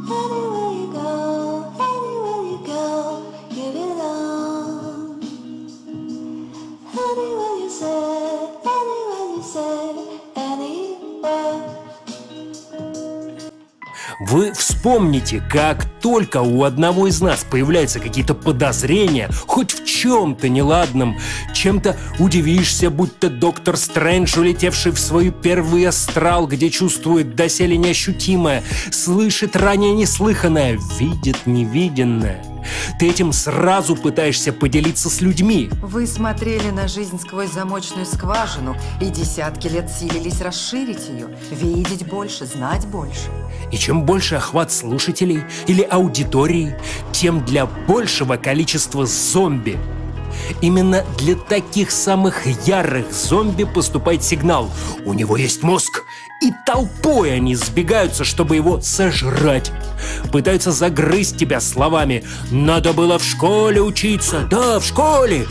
Вы вспомните, как только у одного из нас появляются какие-то подозрения, хоть в чем-то неладном, чем-то удивишься, будто доктор Стрэндж, улетевший в свой первый астрал, где чувствует доселе неощутимое, слышит ранее неслыханное, видит невиденное. Ты этим сразу пытаешься поделиться с людьми. Вы смотрели на жизнь сквозь замочную скважину и десятки лет силились расширить ее, видеть больше, знать больше. И чем больше охват слушателей или аудитории, тем для большего количества зомби. именно для таких самых ярых зомби поступает сигнал. У него есть мозг, и толпой они сбегаются, чтобы его сожрать. Пытаются загрызть тебя словами: «Надо было в школе учиться». Да, в школе.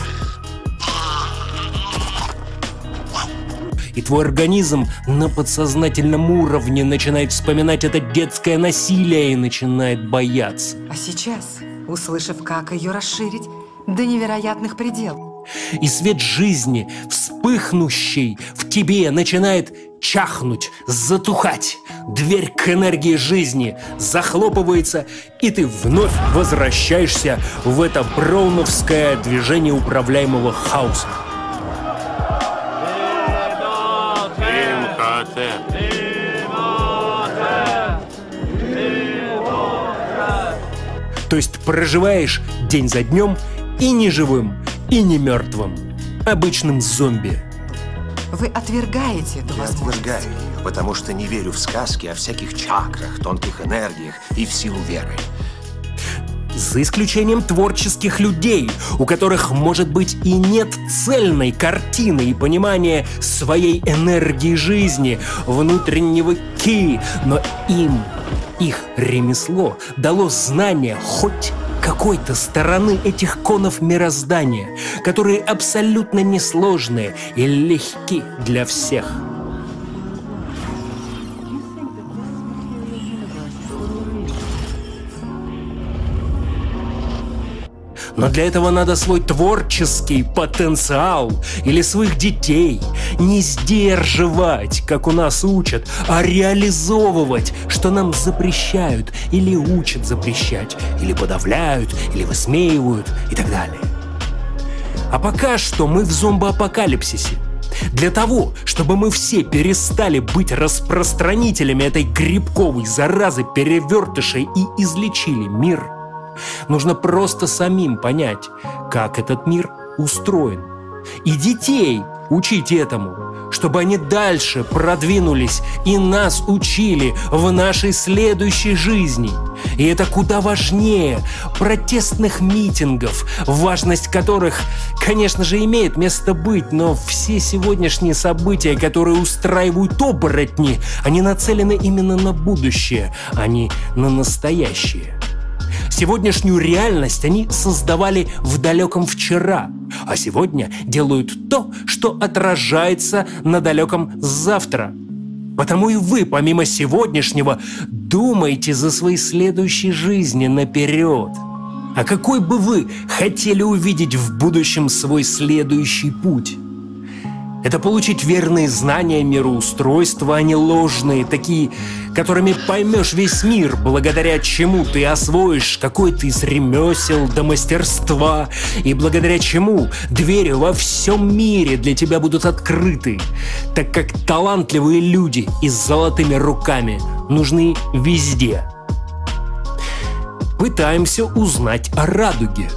И твой организм на подсознательном уровне начинает вспоминать это детское насилие и начинает бояться. А сейчас, услышав, как ее расширить до невероятных пределов, и свет жизни, вспыхнущий в тебе, начинает чахнуть, затухать. Дверь к энергии жизни захлопывается, и ты вновь возвращаешься в это броуновское движение управляемого хаоса. То есть проживаешь день за днем и не живым, и не мертвым, обычным зомби. Вы отвергаете эту возможность? Я отвергаю ее, потому что не верю в сказки о всяких чакрах, тонких энергиях и в силу веры. За исключением творческих людей, у которых, может быть, и нет цельной картины и понимания своей энергии жизни, внутреннего ки, но им их ремесло дало знание хоть какой-то стороны этих конов мироздания, которые абсолютно несложные и легки для всех. Но для этого надо свой творческий потенциал или своих детей не сдерживать, как у нас учат, а реализовывать, что нам запрещают или учат запрещать, или подавляют, или высмеивают и так далее. А пока что мы в зомбоапокалипсисе. Для того, чтобы мы все перестали быть распространителями этой грибковой заразы перевертышей и излечили мир, нужно просто самим понять, как этот мир устроен. И детей учить этому, чтобы они дальше продвинулись и нас учили в нашей следующей жизни. И это куда важнее протестных митингов, важность которых, конечно же, имеет место быть, но все сегодняшние события, которые устраивают оборотни, они нацелены именно на будущее, а не на настоящее. Сегодняшнюю реальность они создавали в далеком вчера, а сегодня делают то, что отражается на далеком завтра. Потому и вы, помимо сегодняшнего, думайте за свои следующие жизни наперед. А какой бы вы хотели увидеть в будущем свой следующий путь? Это получить верные знания мироустройства, а не ложные, такие, которыми поймешь весь мир, благодаря чему ты освоишь какой-то из ремесел до мастерства, и благодаря чему двери во всем мире для тебя будут открыты, так как талантливые люди и с золотыми руками нужны везде. Пытаемся узнать о радуге.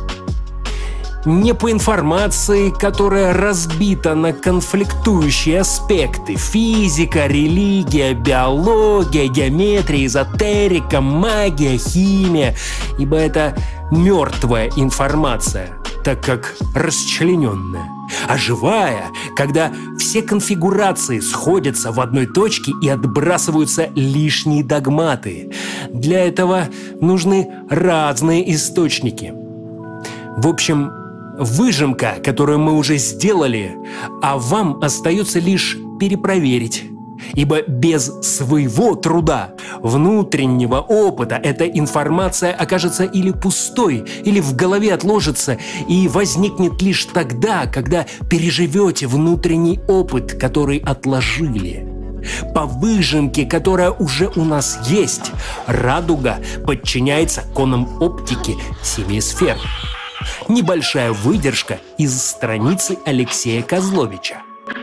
Не по информации, которая разбита на конфликтующие аспекты: физика, религия, биология, геометрия, эзотерика, магия, химия, ибо это мертвая информация, так как расчлененная, а живая, когда все конфигурации сходятся в одной точке и отбрасываются лишние догматы. Для этого нужны разные источники. В общем, выжимка, которую мы уже сделали, а вам остается лишь перепроверить. Ибо без своего труда, внутреннего опыта, эта информация окажется или пустой, или в голове отложится и возникнет лишь тогда, когда переживете внутренний опыт, который отложили. По выжимке, которая уже у нас есть, радуга подчиняется конам оптики 7 сфер. Небольшая выдержка из страницы Алексея Козловича.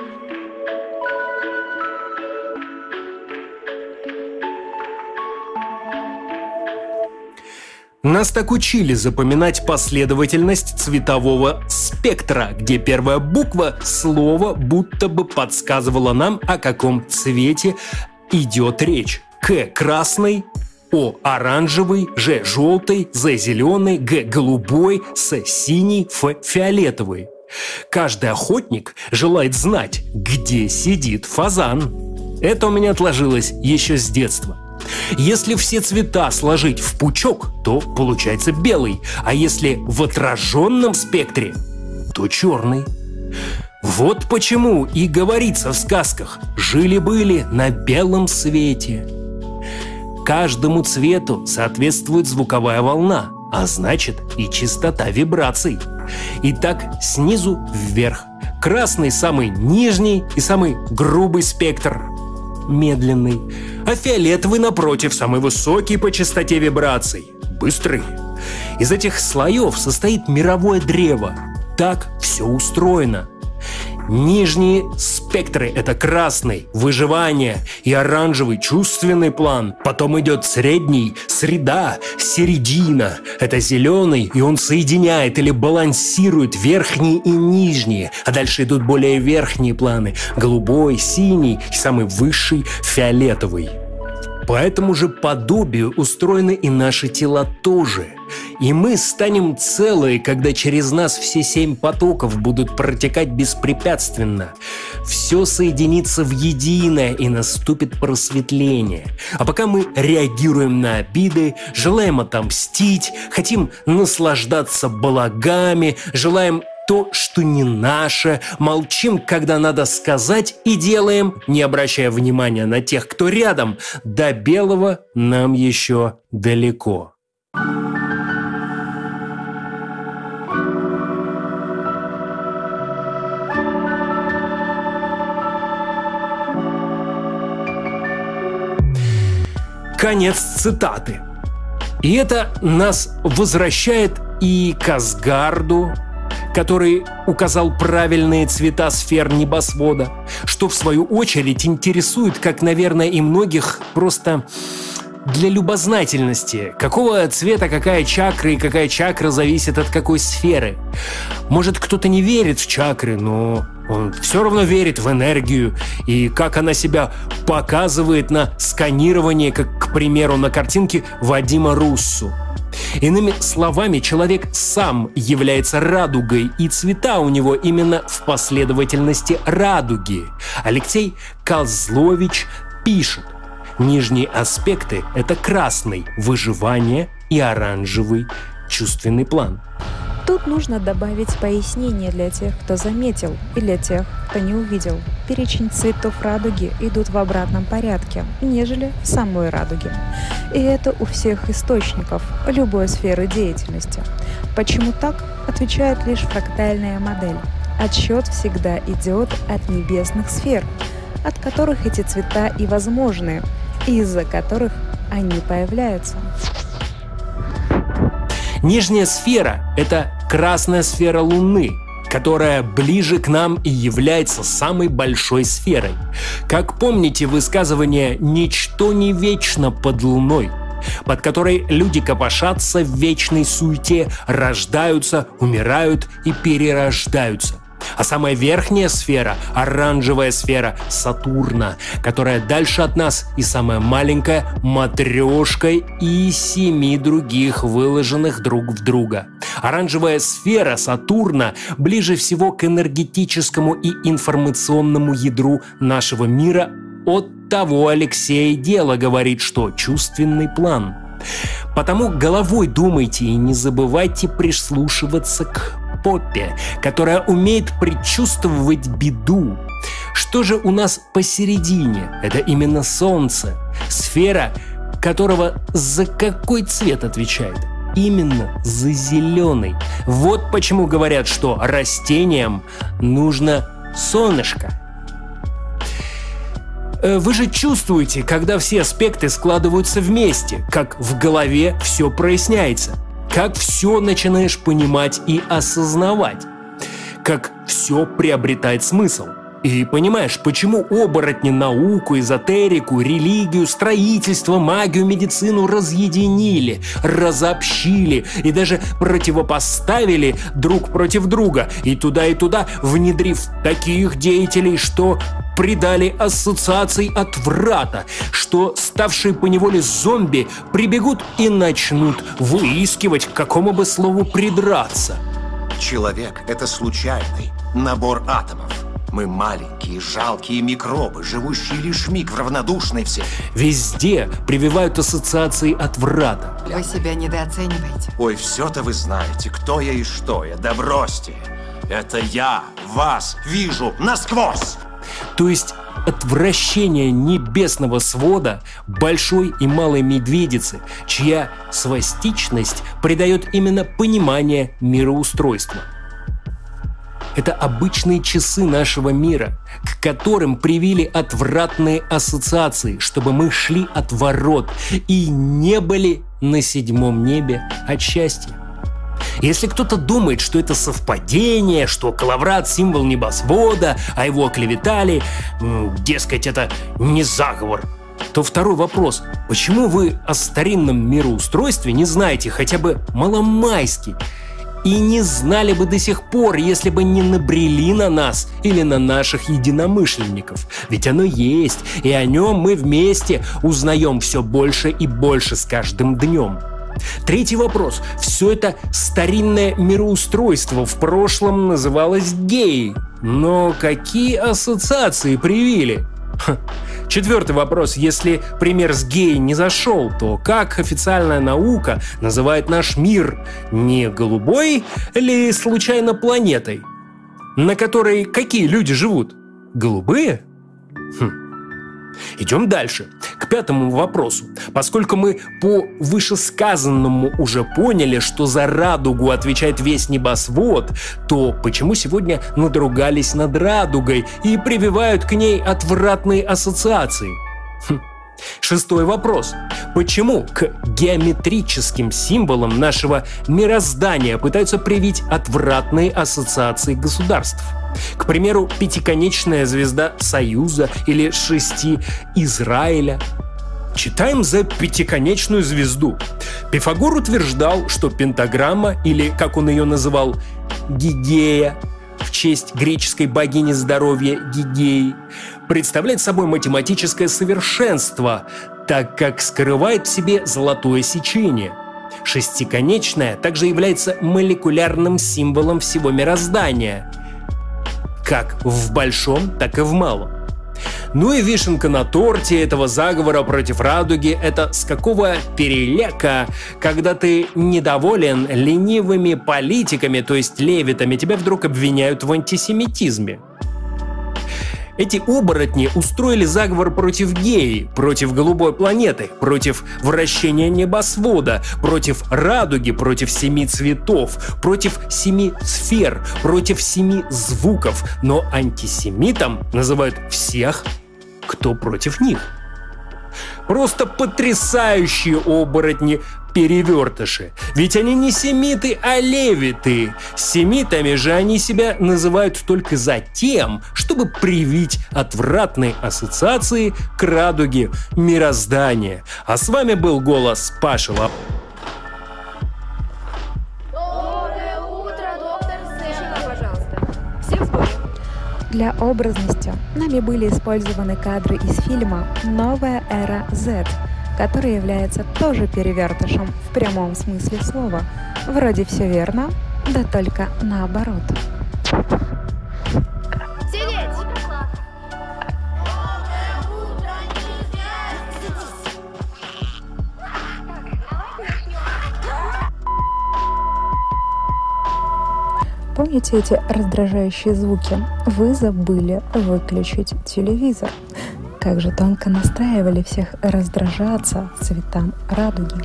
Нас так учили запоминать последовательность цветового спектра, где первая буква слова будто бы подсказывала нам, о каком цвете идет речь. К – красный, О оранжевый, Ж желтый, З зеленый, Г голубой, С синий, Ф фиолетовый. Каждый охотник желает знать, где сидит фазан. Это у меня отложилось еще с детства. Если все цвета сложить в пучок, то получается белый, а если в отраженном спектре, то черный. Вот почему и говорится в сказках: жили-были на белом свете. Каждому цвету соответствует звуковая волна, а значит и частота вибраций. Итак, снизу вверх. Красный самый нижний и самый грубый спектр, медленный, а фиолетовый, напротив, самый высокий по частоте вибраций, быстрый. Из этих слоев состоит мировое древо. Так все устроено. Нижние спектры – это красный – выживание, и оранжевый – чувственный план. Потом идет средний, среда, середина – это зеленый, и он соединяет или балансирует верхние и нижние. А дальше идут более верхние планы – голубой, синий и самый высший – фиолетовый. По этому же подобию устроены и наши тела тоже. И мы станем целые, когда через нас все 7 потоков будут протекать беспрепятственно. Все соединится в единое, и наступит просветление. А пока мы реагируем на обиды, желаем отомстить, хотим наслаждаться благами, желаем то, что не наше, молчим, когда надо сказать, и делаем, не обращая внимания на тех, кто рядом, до белого нам еще далеко. Конец цитаты. И это нас возвращает и к Асгарду, который указал правильные цвета сфер небосвода, что в свою очередь интересует, как, наверное, и многих, просто для любознательности, какого цвета какая чакра и какая чакра зависит от какой сферы. Может, кто-то не верит в чакры, но он все равно верит в энергию и как она себя показывает на сканировании, как, к примеру, на картинке Вадима Руссу. Иными словами, человек сам является радугой, и цвета у него именно в последовательности радуги. Алексей Козлович пишет: нижние аспекты – это красный – выживание и оранжевый – чувственный план. Тут нужно добавить пояснение для тех, кто заметил, и для тех, кто не увидел. Перечень цветов радуги идут в обратном порядке, нежели в самой радуге. И это у всех источников, любой сферы деятельности. Почему так, отвечает лишь фрактальная модель. Отсчет всегда идет от небесных сфер, от которых эти цвета и возможны, и из-за которых они появляются. Нижняя сфера – это красная сфера Луны, которая ближе к нам и является самой большой сферой. Как помните высказывание «ничто не вечно под Луной», под которой люди копошатся в вечной суете, рождаются, умирают и перерождаются. А самая верхняя сфера, оранжевая сфера Сатурна, которая дальше от нас, и самая маленькая матрешкой и 7 других, выложенных друг в друга. Оранжевая сфера Сатурна ближе всего к энергетическому и информационному ядру нашего мира. От того Алексей дело говорит, что чувственный план. Потому головой думайте и не забывайте прислушиваться к Поппе, которая умеет предчувствовать беду. Что же у нас посередине? Это именно Солнце, сфера которого за какой цвет отвечает? Именно за зеленый. Вот почему говорят, что растениям нужно солнышко. Вы же чувствуете, когда все аспекты складываются вместе, как в голове все проясняется, как все начинаешь понимать и осознавать, как все приобретает смысл. И понимаешь, почему оборотни науку, эзотерику, религию, строительство, магию, медицину разъединили, разобщили и даже противопоставили друг против друга, и туда, внедрив таких деятелей, что придали ассоциаций отврата, что ставшие поневоле зомби прибегут и начнут выискивать, к какому бы слову придраться. Человек – это случайный набор атомов. Мы маленькие, жалкие микробы, живущие лишь миг в равнодушной все. Везде прививают ассоциации отврата. Вы себя недооцениваете. Ой, все-то вы знаете, кто я и что я. Да бросьте. Это я вас вижу насквозь. То есть отвращение небесного свода большой и малой медведицы, чья свастичность придает именно понимание мироустройства. Это обычные часы нашего мира, к которым привили отвратные ассоциации, чтобы мы шли от ворот и не были на седьмом небе от счастья. Если кто-то думает, что это совпадение, что Калаврат – символ небосвода, а его оклеветали, дескать, это не заговор, то второй вопрос – почему вы о старинном мироустройстве не знаете хотя бы маломайски? И не знали бы до сих пор, если бы не набрели на нас или на наших единомышленников. Ведь оно есть, и о нем мы вместе узнаем все больше и больше с каждым днем. Третий вопрос. Все это старинное мироустройство в прошлом называлось геей. Но какие ассоциации привили? Четвертый вопрос. Если пример с геей не зашел, то как официальная наука называет наш мир? Не голубой ли случайно планетой, на которой какие люди живут? Голубые? Идем дальше, к пятому вопросу. Поскольку мы по вышесказанному уже поняли, что за радугу отвечает весь небосвод, то почему сегодня надругались над радугой и прививают к ней отвратные ассоциации? Шестой вопрос. Почему к геометрическим символам нашего мироздания пытаются привить отвратные ассоциации государств? К примеру, пятиконечная звезда Союза или шести Израиля. Читаем за пятиконечную звезду. Пифагор утверждал, что пентаграмма, или, как он ее называл, Гигея, в честь греческой богини здоровья Гигеи, представляет собой математическое совершенство, так как скрывает в себе золотое сечение. Шестиконечная также является молекулярным символом всего мироздания, как в большом, так и в малом. Ну и вишенка на торте этого заговора против радуги – это с какого переляка, когда ты недоволен ленивыми политиками, то есть левитами, тебя вдруг обвиняют в антисемитизме. Эти оборотни устроили заговор против геи, против голубой планеты, против вращения небосвода, против радуги, против 7 цветов, против 7 сфер, против 7 звуков. Но антисемитом называют всех, кто против них. Просто потрясающие оборотни-перевертыши. Ведь они не семиты, а левиты. Семитами же они себя называют только за тем, чтобы привить отвратные ассоциации к радуге мироздания. А с вами был голос Паши Лап. Для образности нами были использованы кадры из фильма «Новая эра Z», который является тоже перевертышем в прямом смысле слова. Вроде все верно, да только наоборот. Помните эти раздражающие звуки? Вы забыли выключить телевизор. Как же тонко настраивали всех раздражаться цветам радуги.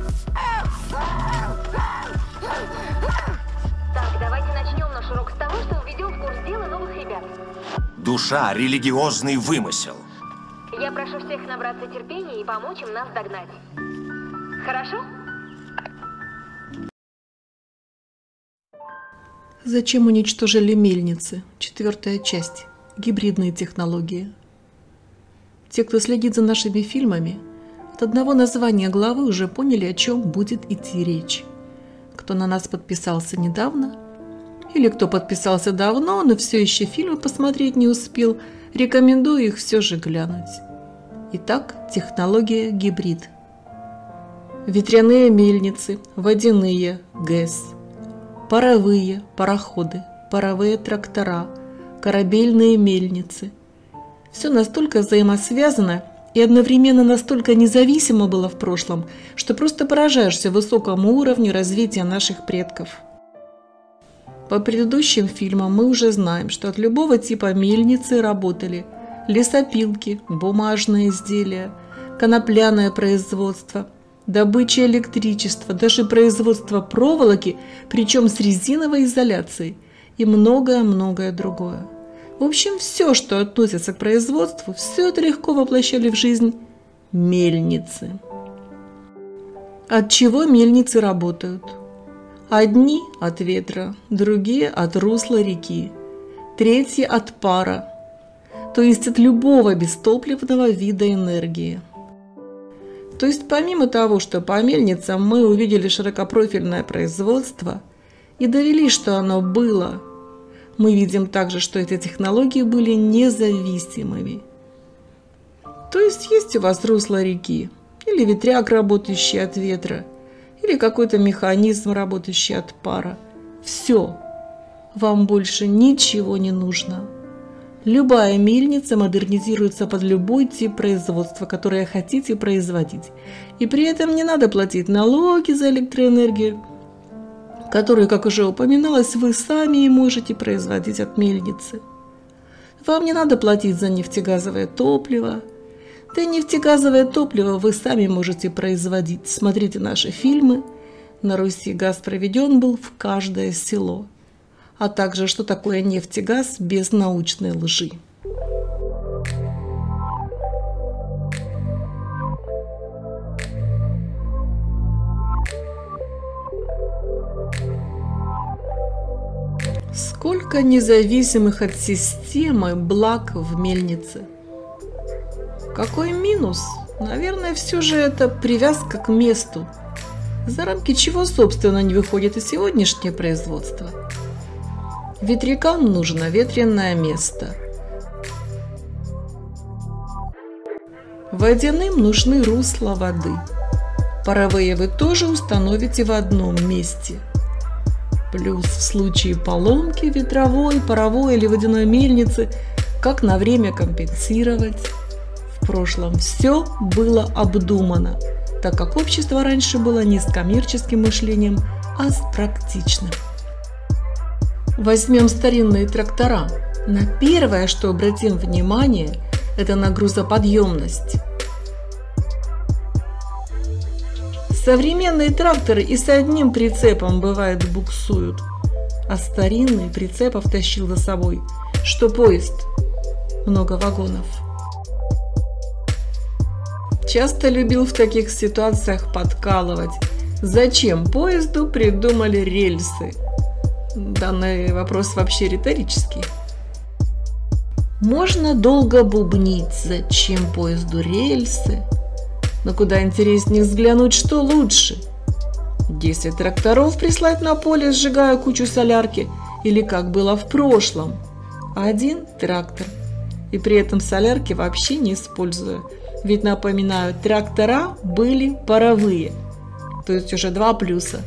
Так, давайте начнем наш урок с того, что введем в курс дела новых ребят. Душа – религиозный вымысел. Я прошу всех набраться терпения и помочь им нас догнать. Хорошо? Зачем уничтожили мельницы? 4-я часть. Гибридные технологии. Те, кто следит за нашими фильмами, от одного названия главы уже поняли, о чем будет идти речь. Кто на нас подписался недавно, или кто подписался давно, но все еще фильмы посмотреть не успел, рекомендую их все же глянуть. Итак, технология гибрид. Ветряные мельницы, водяные, ГЭС, паровые, пароходы, паровые трактора, корабельные мельницы. Все настолько взаимосвязано и одновременно настолько независимо было в прошлом, что просто поражаешься высокому уровню развития наших предков. По предыдущим фильмам мы уже знаем, что от любого типа мельницы работали лесопилки, бумажные изделия, конопляное производство, добыча электричества, даже производство проволоки, причем с резиновой изоляцией, и многое-многое другое. В общем, все, что относится к производству, все это легко воплощали в жизнь мельницы. От чего мельницы работают? Одни от ветра, другие от русла реки, третьи от пара, то есть от любого бестопливного вида энергии. То есть помимо того, что по мельницам мы увидели широкопрофильное производство и довели, что оно было, мы видим также, что эти технологии были независимыми. То есть есть у вас русло реки, или ветряк, работающий от ветра, или какой-то механизм, работающий от пара. Все. Вам больше ничего не нужно. Любая мельница модернизируется под любой тип производства, которое хотите производить. И при этом не надо платить налоги за электроэнергию, которую, как уже упоминалось, вы сами можете производить от мельницы. Вам не надо платить за нефтегазовое топливо. Да и нефтегазовое топливо вы сами можете производить. Смотрите наши фильмы. На Руси газ проведен был в каждое село. А также, что такое нефть и газ без научной лжи. Сколько независимых от системы благ в мельнице? Какой минус? Наверное, все же это привязка к месту, за рамки чего, собственно, не выходит и сегодняшнее производство. Ветрякам нужно ветреное место. Водяным нужны русла воды. Паровые вы тоже установите в одном месте. Плюс в случае поломки ветровой, паровой или водяной мельницы, как на время компенсировать. В прошлом все было обдумано, так как общество раньше было не с коммерческим мышлением, а с практичным. Возьмем старинные трактора. На первое, что обратим внимание, это на грузоподъемность. Современные тракторы и с одним прицепом, бывает, буксуют, а старинный прицепов тащил за собой, что поезд, много вагонов. Часто любил в таких ситуациях подкалывать, зачем поезду придумали рельсы. Данный вопрос вообще риторический. Можно долго бубнить, зачем поезду рельсы, но куда интереснее взглянуть, что лучше. 10 тракторов прислать на поле, сжигая кучу солярки, или как было в прошлом, один трактор, и при этом солярки вообще не используя. Ведь, напоминаю, трактора были паровые, то есть уже 2 плюса.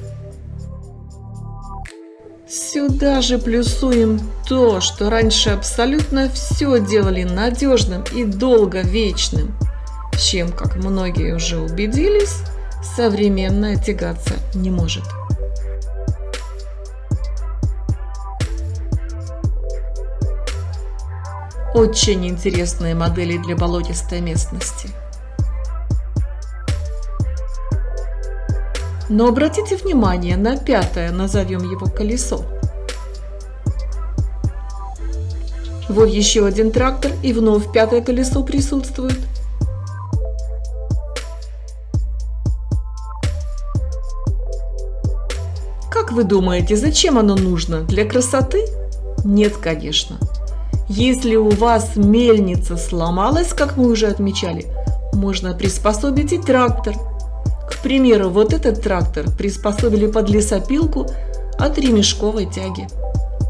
Сюда же плюсуем то, что раньше абсолютно все делали надежным и долговечным, с чем, как многие уже убедились, современное тягаться не может. Очень интересные модели для болотистой местности. Но обратите внимание на 5-е, назовем его колесо. Вот еще один трактор, и вновь 5-е колесо присутствует. Как вы думаете, зачем оно нужно? Для красоты? Нет, конечно. Если у вас мельница сломалась, как мы уже отмечали, можно приспособить и трактор. К примеру, вот этот трактор приспособили под лесопилку от ремешковой тяги.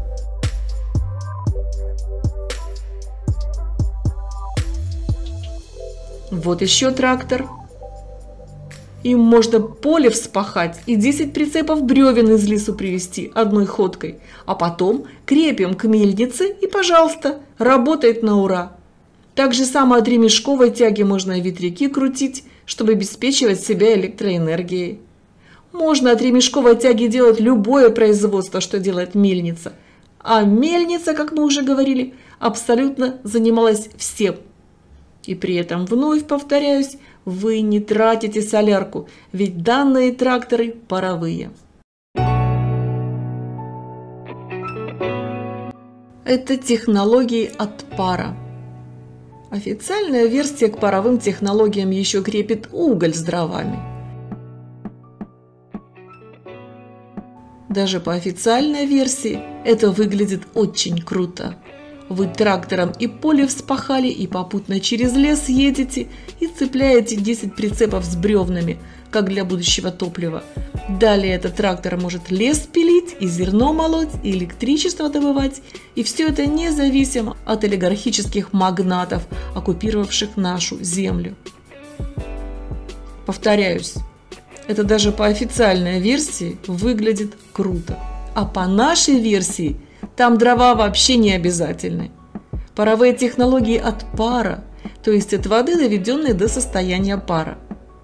Вот еще трактор. Им можно поле вспахать и 10 прицепов бревен из лесу привезти одной ходкой. А потом крепим к мельнице и, пожалуйста, работает на ура. Так же само от ремешковой тяги можно и ветряки крутить, чтобы обеспечивать себя электроэнергией. Можно от ремешковой тяги делать любое производство, что делает мельница. А мельница, как мы уже говорили, абсолютно занималась всем. И при этом, вновь повторяюсь, вы не тратите солярку, ведь данные тракторы паровые. Это технологии от пара. Официальная версия к паровым технологиям еще крепит уголь с дровами. Даже по официальной версии это выглядит очень круто. Вы трактором и поле вспахали, и попутно через лес едете, и цепляете 10 прицепов с бревнами, как для будущего топлива. Далее этот трактор может лес пилить, и зерно молоть, и электричество добывать, и все это независимо от олигархических магнатов, оккупировавших нашу землю. Повторяюсь, это даже по официальной версии выглядит круто. А по нашей версии там дрова вообще не обязательны. Паровые технологии от пара, то есть от воды, доведенной до состояния пара.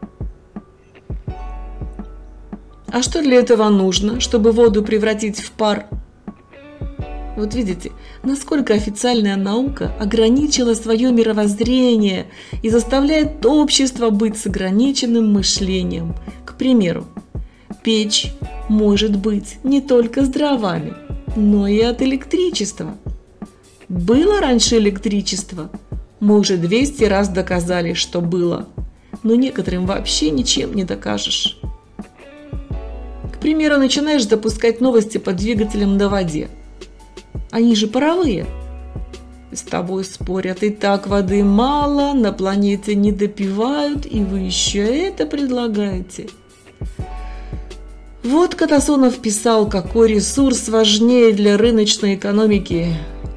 А что для этого нужно, чтобы воду превратить в пар? Вот видите, насколько официальная наука ограничила свое мировоззрение и заставляет общество быть с ограниченным мышлением. К примеру, печь может быть не только с дровами, но и от электричества. Было раньше электричество? Мы уже 200 раз доказали, что было, но некоторым вообще ничем не докажешь. К примеру, начинаешь запускать новости по двигателям на воде. Они же паровые. С тобой спорят, и так воды мало, на планете не допивают, и вы еще это предлагаете. Вот Катасонов писал, какой ресурс важнее для рыночной экономики.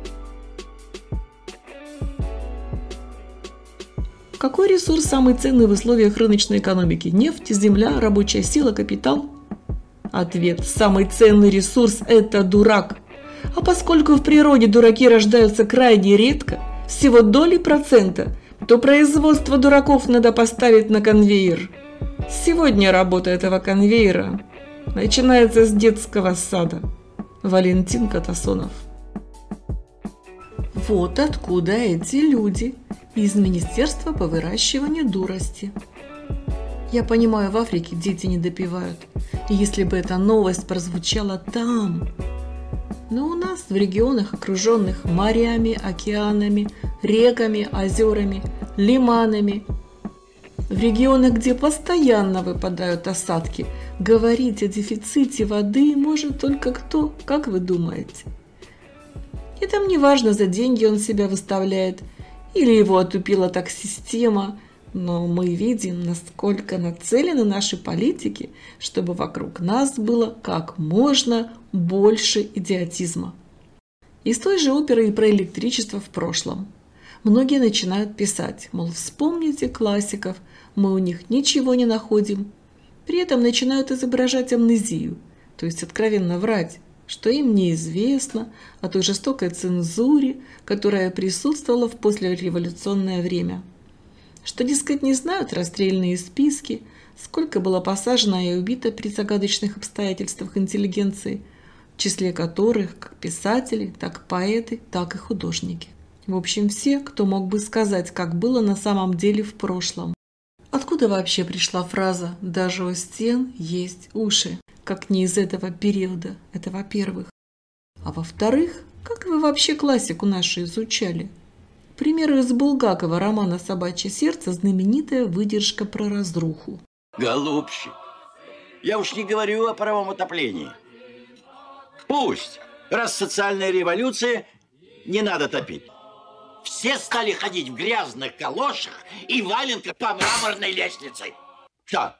Какой ресурс самый ценный в условиях рыночной экономики? Нефть, земля, рабочая сила, капитал? Ответ: самый ценный ресурс – это дурак. А поскольку в природе дураки рождаются крайне редко, всего доли процента, то производство дураков надо поставить на конвейер. Сегодня работа этого конвейера начинается с детского сада. Валентин Катасонов. Вот откуда эти люди из Министерства по выращиванию дурости. Я понимаю, в Африке дети не допивают. И если бы эта новость прозвучала там, но у нас в регионах, окруженных морями, океанами, реками, озерами, лиманами, в регионах, где постоянно выпадают осадки, говорить о дефиците воды может только кто, как вы думаете? И там неважно, за деньги он себя выставляет, или его отупила так система, но мы видим, насколько нацелены наши политики, чтобы вокруг нас было как можно больше идиотизма. Из той же оперы и про электричество в прошлом. Многие начинают писать, мол, вспомните классиков, мы у них ничего не находим. При этом начинают изображать амнезию, то есть откровенно врать, что им неизвестно о той жестокой цензуре, которая присутствовала в послереволюционное время. Что, дескать, не знают расстрельные списки, сколько было посажено и убито при загадочных обстоятельствах интеллигенции, в числе которых как писатели, так поэты, так и художники. В общем, все, кто мог бы сказать, как было на самом деле в прошлом. Откуда вообще пришла фраза «даже у стен есть уши», как не из этого периода? Это во-первых. А во-вторых, как вы вообще классику нашу изучали? К примеру, из Булгакова романа «Собачье сердце» знаменитая выдержка про разруху. Голубчик, я уж не говорю о паровом отоплении. Пусть, раз социальная революция, не надо топить. Все стали ходить в грязных калошах и валенках по мраморной лестнице. Что?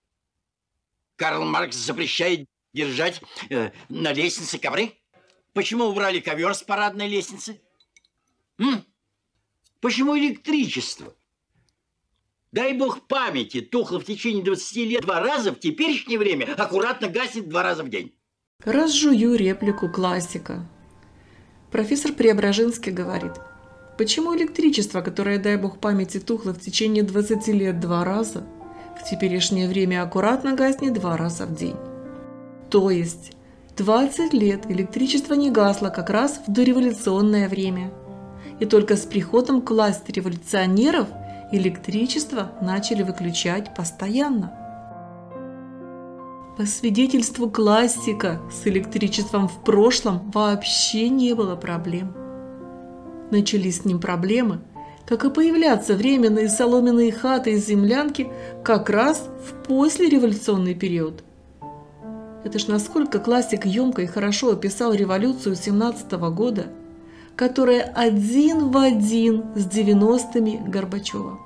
Карл Маркс запрещает держать на лестнице ковры? Почему убрали ковер с парадной лестницы? Почему электричество? Дай бог памяти, тухло в течение 20 лет 2 раза, в теперешнее время аккуратно гаснет 2 раза в день. Разжую реплику классика. Профессор Преображенский говорит, почему электричество, которое, дай бог памяти, тухло в течение 20 лет 2 раза, в теперешнее время аккуратно гаснет 2 раза в день? То есть 20 лет электричество не гасло как раз в дореволюционное время. И только с приходом к власти революционеров электричество начали выключать постоянно. По свидетельству классика, с электричеством в прошлом вообще не было проблем. Начались с ним проблемы, как и появляться временные соломенные хаты и землянки как раз в послереволюционный период. Это ж насколько классик емко и хорошо описал революцию 17 года, которая один в один с 90-ми Горбачева.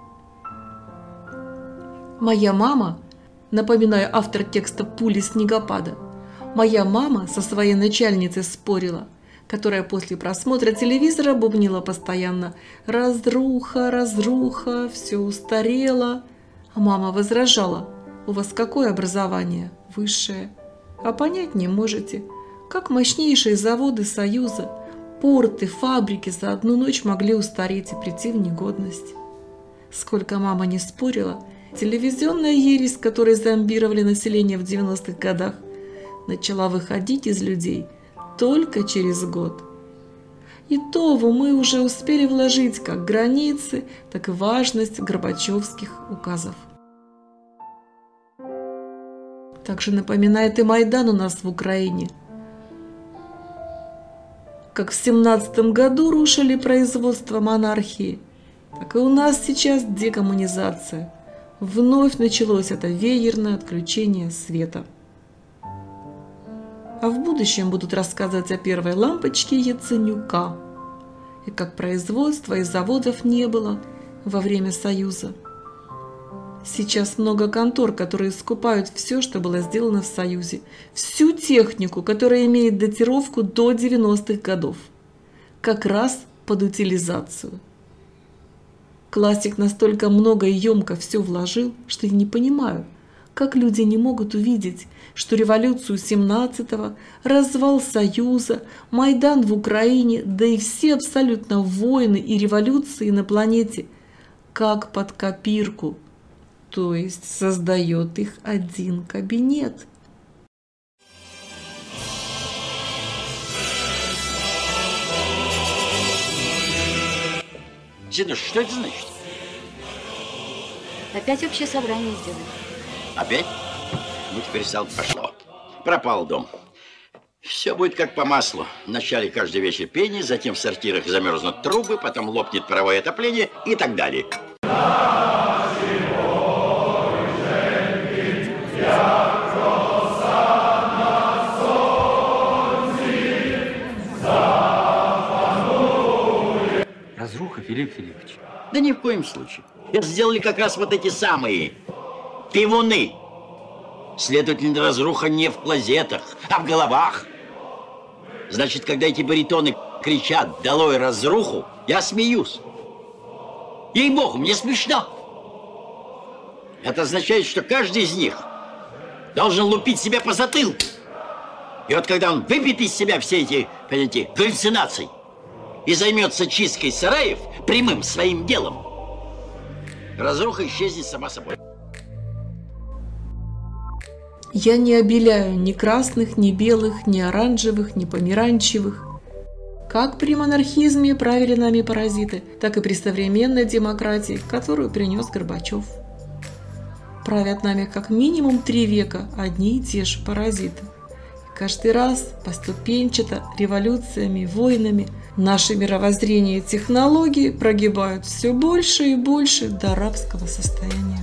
Моя мама, напоминаю, автор текста «Пули снегопада», моя мама со своей начальницей спорила, которая после просмотра телевизора бубнила постоянно «разруха, разруха, все устарело». А мама возражала: «У вас какое образование? Высшее. А понять не можете, как мощнейшие заводы Союза, порты, фабрики за одну ночь могли устареть и прийти в негодность». Сколько мама не спорила, телевизионная ересь, которой зомбировали население в 90-х годах, начала выходить из людей только через год. И то мы уже успели вложить как границы, так и важность горбачевских указов. Также напоминает и Майдан у нас в Украине. Как в 17 году рушили производство монархии, так и у нас сейчас декоммунизация. Вновь началось это веерное отключение света. А в будущем будут рассказывать о первой лампочке Яценюка и как производства и заводов не было во время Союза. Сейчас много контор, которые скупают все, что было сделано в Союзе, всю технику, которая имеет датировку до 90-х годов, как раз под утилизацию. Классик настолько много и емко все вложил, что я не понимаю, как люди не могут увидеть, что революцию 17-го, развал Союза, Майдан в Украине, да и все абсолютно войны и революции на планете, как под копирку, то есть создает их один кабинет. Сидуш, что это значит? Опять общее собрание сделали. Опять? Ну, теперь стало пошло. Пропал дом. Все будет как по маслу. Вначале каждый вечер пение, затем в сортирах замерзнут трубы, потом лопнет паровое отопление и так далее. Разруха, Филипп Филиппович. Да ни в коем случае. Это сделали как раз вот эти самые пивуны. Следовательно, разруха не в клозетах, а в головах. Значит, когда эти баритоны кричат «Долой разруху!», я смеюсь. Ей-богу, мне смешно. Это означает, что каждый из них должен лупить себя по затылку. И вот когда он выпьет из себя все эти, понимаете, галлюцинации и займется чисткой сараев прямым своим делом, разруха исчезнет сама собой. Я не обеляю ни красных, ни белых, ни оранжевых, ни померанчевых. Как при монархизме правили нами паразиты, так и при современной демократии, которую принес Горбачев. Правят нами как минимум 3 века одни и те же паразиты. Каждый раз поступенчато, революциями, войнами наше мировоззрение и технологии прогибают все больше и больше до рабского состояния.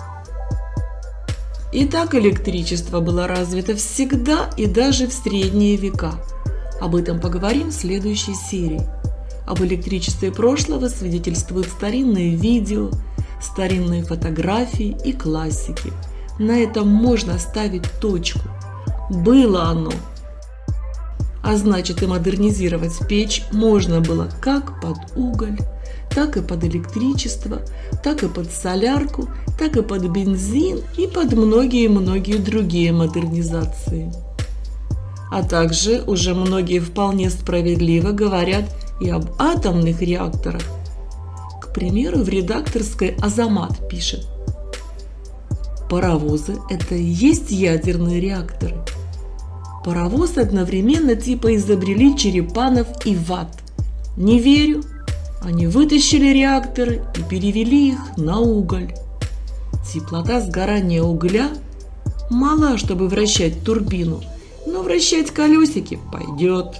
Итак, электричество было развито всегда и даже в средние века. Об этом поговорим в следующей серии. Об электричестве прошлого свидетельствуют старинные видео, старинные фотографии и классики. На этом можно ставить точку. Было оно. А значит, и модернизировать печь можно было как под уголь, так и под электричество, так и под солярку, так и под бензин и под многие-многие другие модернизации. А также уже многие вполне справедливо говорят и об атомных реакторах. К примеру, в редакторской Азамат пишет: паровозы – это и есть ядерные реакторы. Паровоз одновременно типа изобрели Черепанов и Ватт. Не верю. Они вытащили реакторы и перевели их на уголь. Теплота сгорания угля мала, чтобы вращать турбину, но вращать колесики пойдет.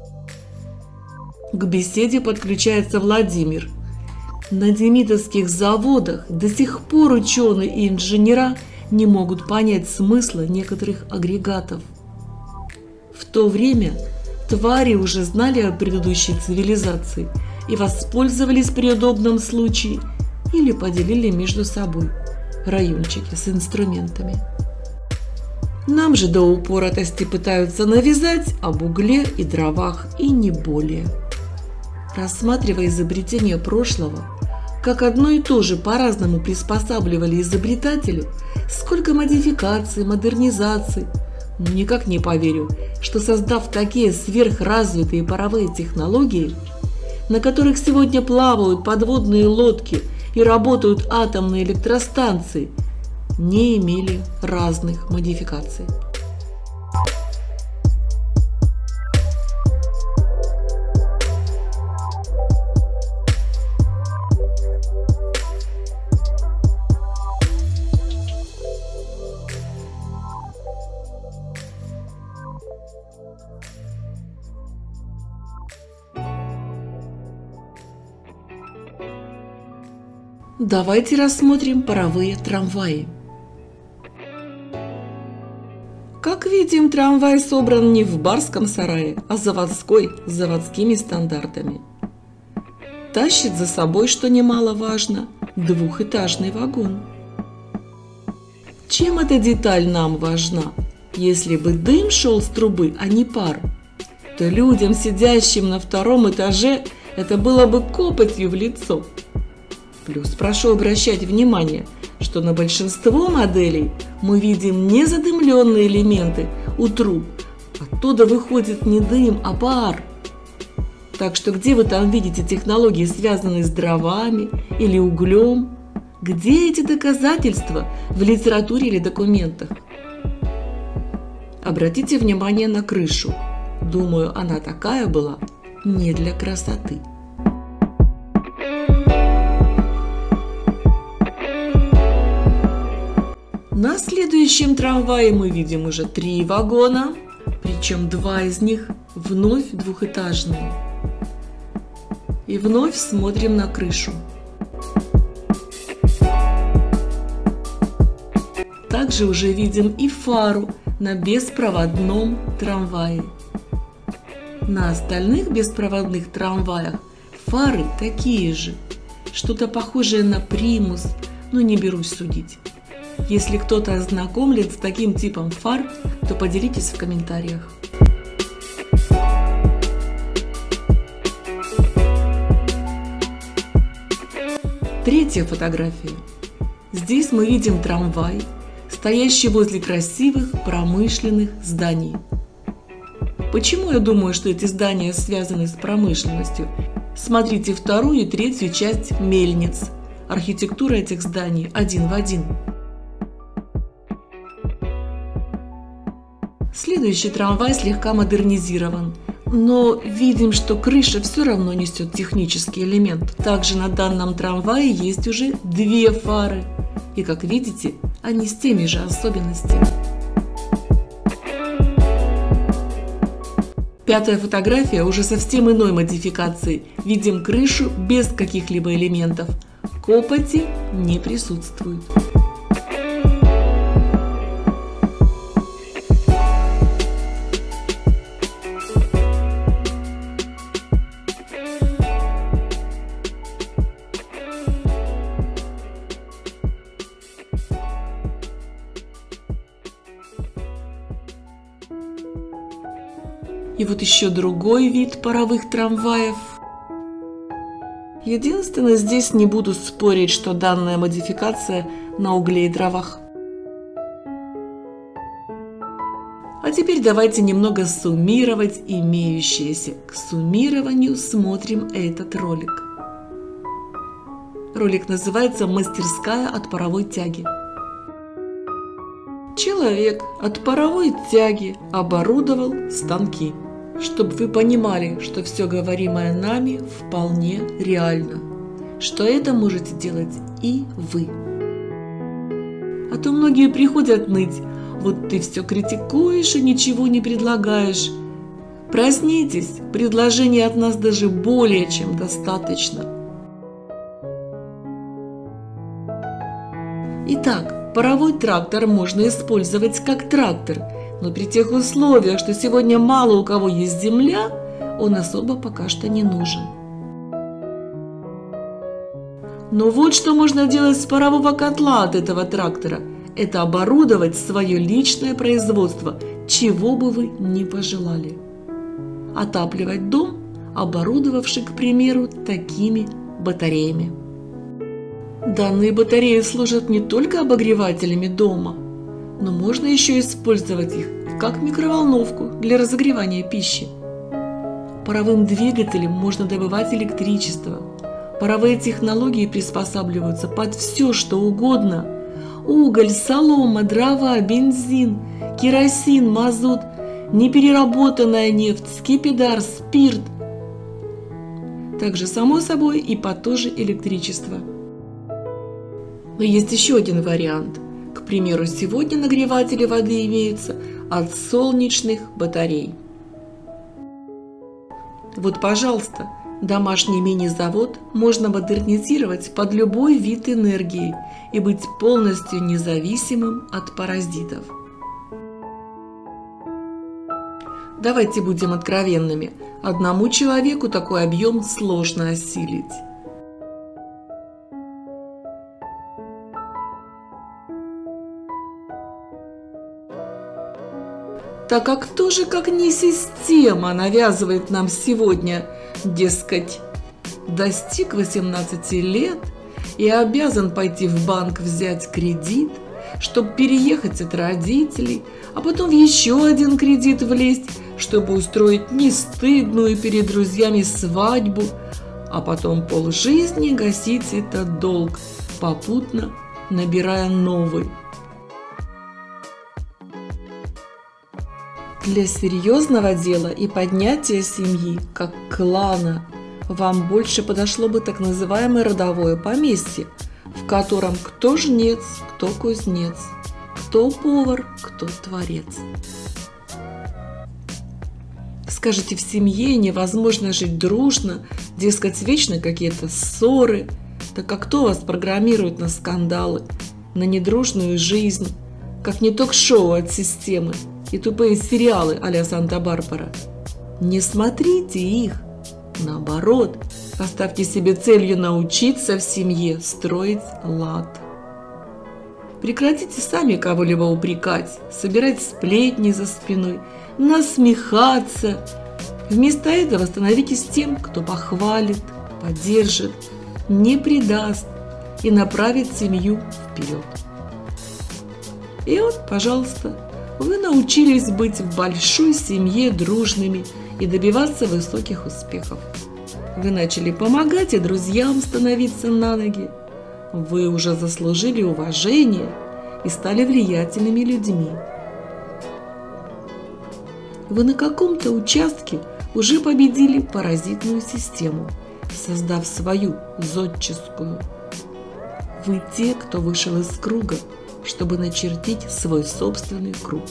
К беседе подключается Владимир. На демидовских заводах до сих пор ученые и инженера не могут понять смысла некоторых агрегатов. В то время твари уже знали о предыдущей цивилизации и воспользовались при удобном случае или поделили между собой райончики с инструментами. Нам же до упоротости пытаются навязать об угле и дровах и не более. Рассматривая изобретения прошлого, как одно и то же по-разному приспосабливали изобретатели, сколько модификаций, модернизаций, но никак не поверю, что создав такие сверхразвитые паровые технологии, на которых сегодня плавают подводные лодки и работают атомные электростанции, не имели разных модификаций. Давайте рассмотрим паровые трамваи. Как видим, трамвай собран не в барском сарае, а заводской, с заводскими стандартами. Тащит за собой, что немаловажно, двухэтажный вагон. Чем эта деталь нам важна? Если бы дым шел с трубы, а не пар, то людям, сидящим на втором этаже, это было бы копотью в лицо. Плюс прошу обращать внимание, что на большинство моделей мы видим не задымленные элементы у труб. Оттуда выходит не дым, а пар. Так что где вы там видите технологии, связанные с дровами или углем? Где эти доказательства в литературе или документах? Обратите внимание на крышу. Думаю, она такая была не для красоты. На следующем трамвае мы видим уже 3 вагона, причем 2 из них вновь двухэтажные. И вновь смотрим на крышу. Также уже видим и фару на беспроводном трамвае. На остальных беспроводных трамваях фары такие же, что-то похожее на примус, но не берусь судить. Если кто-то ознакомлен с таким типом фар, то поделитесь в комментариях. Третья фотография. Здесь мы видим трамвай, стоящий возле красивых промышленных зданий. Почему я думаю, что эти здания связаны с промышленностью? Смотрите 2-ю и 3-ю часть мельниц. Архитектура этих зданий один в один. Следующий трамвай слегка модернизирован, но видим, что крыша все равно несет технический элемент. Также на данном трамвае есть уже 2 фары, и как видите, они с теми же особенностями. 5-я фотография уже совсем иной модификации. Видим крышу без каких-либо элементов. Копоти не присутствует. И вот еще другой вид паровых трамваев. Единственное, здесь не буду спорить, что данная модификация на угле и дровах. А теперь давайте немного суммировать имеющееся. К суммированию смотрим этот ролик. Ролик называется «Мастерская от паровой тяги». Человек от паровой тяги оборудовал станки, чтобы вы понимали, что все говоримое нами вполне реально, что это можете делать и вы. А то многие приходят ныть: вот ты все критикуешь и ничего не предлагаешь. Проснитесь, предложений от нас даже более чем достаточно. Итак, паровой трактор можно использовать как трактор, но при тех условиях, что сегодня мало у кого есть земля, он особо пока что не нужен. Но вот что можно делать с парового котла от этого трактора. Это оборудовать свое личное производство, чего бы вы ни пожелали. Отапливать дом, оборудовавший, к примеру, такими батареями. Данные батареи служат не только обогревателями дома, но можно еще использовать их как микроволновку для разогревания пищи. Паровым двигателем можно добывать электричество. Паровые технологии приспосабливаются под все, что угодно. Уголь, солома, дрова, бензин, керосин, мазут, непереработанная нефть, скипидар, спирт. Также, само собой, и под то же электричество. Но есть еще один вариант. К примеру, сегодня нагреватели воды имеются от солнечных батарей. Вот, пожалуйста, домашний мини-завод можно модернизировать под любой вид энергии и быть полностью независимым от паразитов. Давайте будем откровенными. Одному человеку такой объем сложно осилить. Так как кто же, как не система, навязывает нам сегодня, дескать, достиг 18 лет и обязан пойти в банк взять кредит, чтобы переехать от родителей, а потом в еще один кредит влезть, чтобы устроить нестыдную перед друзьями свадьбу, а потом полжизни гасить этот долг, попутно набирая новый. Для серьезного дела и поднятия семьи, как клана, вам больше подошло бы так называемое родовое поместье, в котором кто жнец, кто кузнец, кто повар, кто творец. Скажете, в семье невозможно жить дружно, дескать, вечно какие-то ссоры. Так а кто вас программирует на скандалы, на недружную жизнь, как не ток-шоу от системы и тупые сериалы а-ля Санта-Барбара? Не смотрите их. Наоборот, поставьте себе целью научиться в семье строить лад. Прекратите сами кого-либо упрекать, собирать сплетни за спиной, насмехаться. Вместо этого становитесь тем, кто похвалит, поддержит, не предаст и направит семью вперед. И вот, пожалуйста, вы научились быть в большой семье дружными и добиваться высоких успехов. Вы начали помогать и друзьям становиться на ноги. Вы уже заслужили уважение и стали влиятельными людьми. Вы на каком-то участке уже победили паразитную систему, создав свою зодческую. Вы те, кто вышел из круга, чтобы начертить свой собственный круг.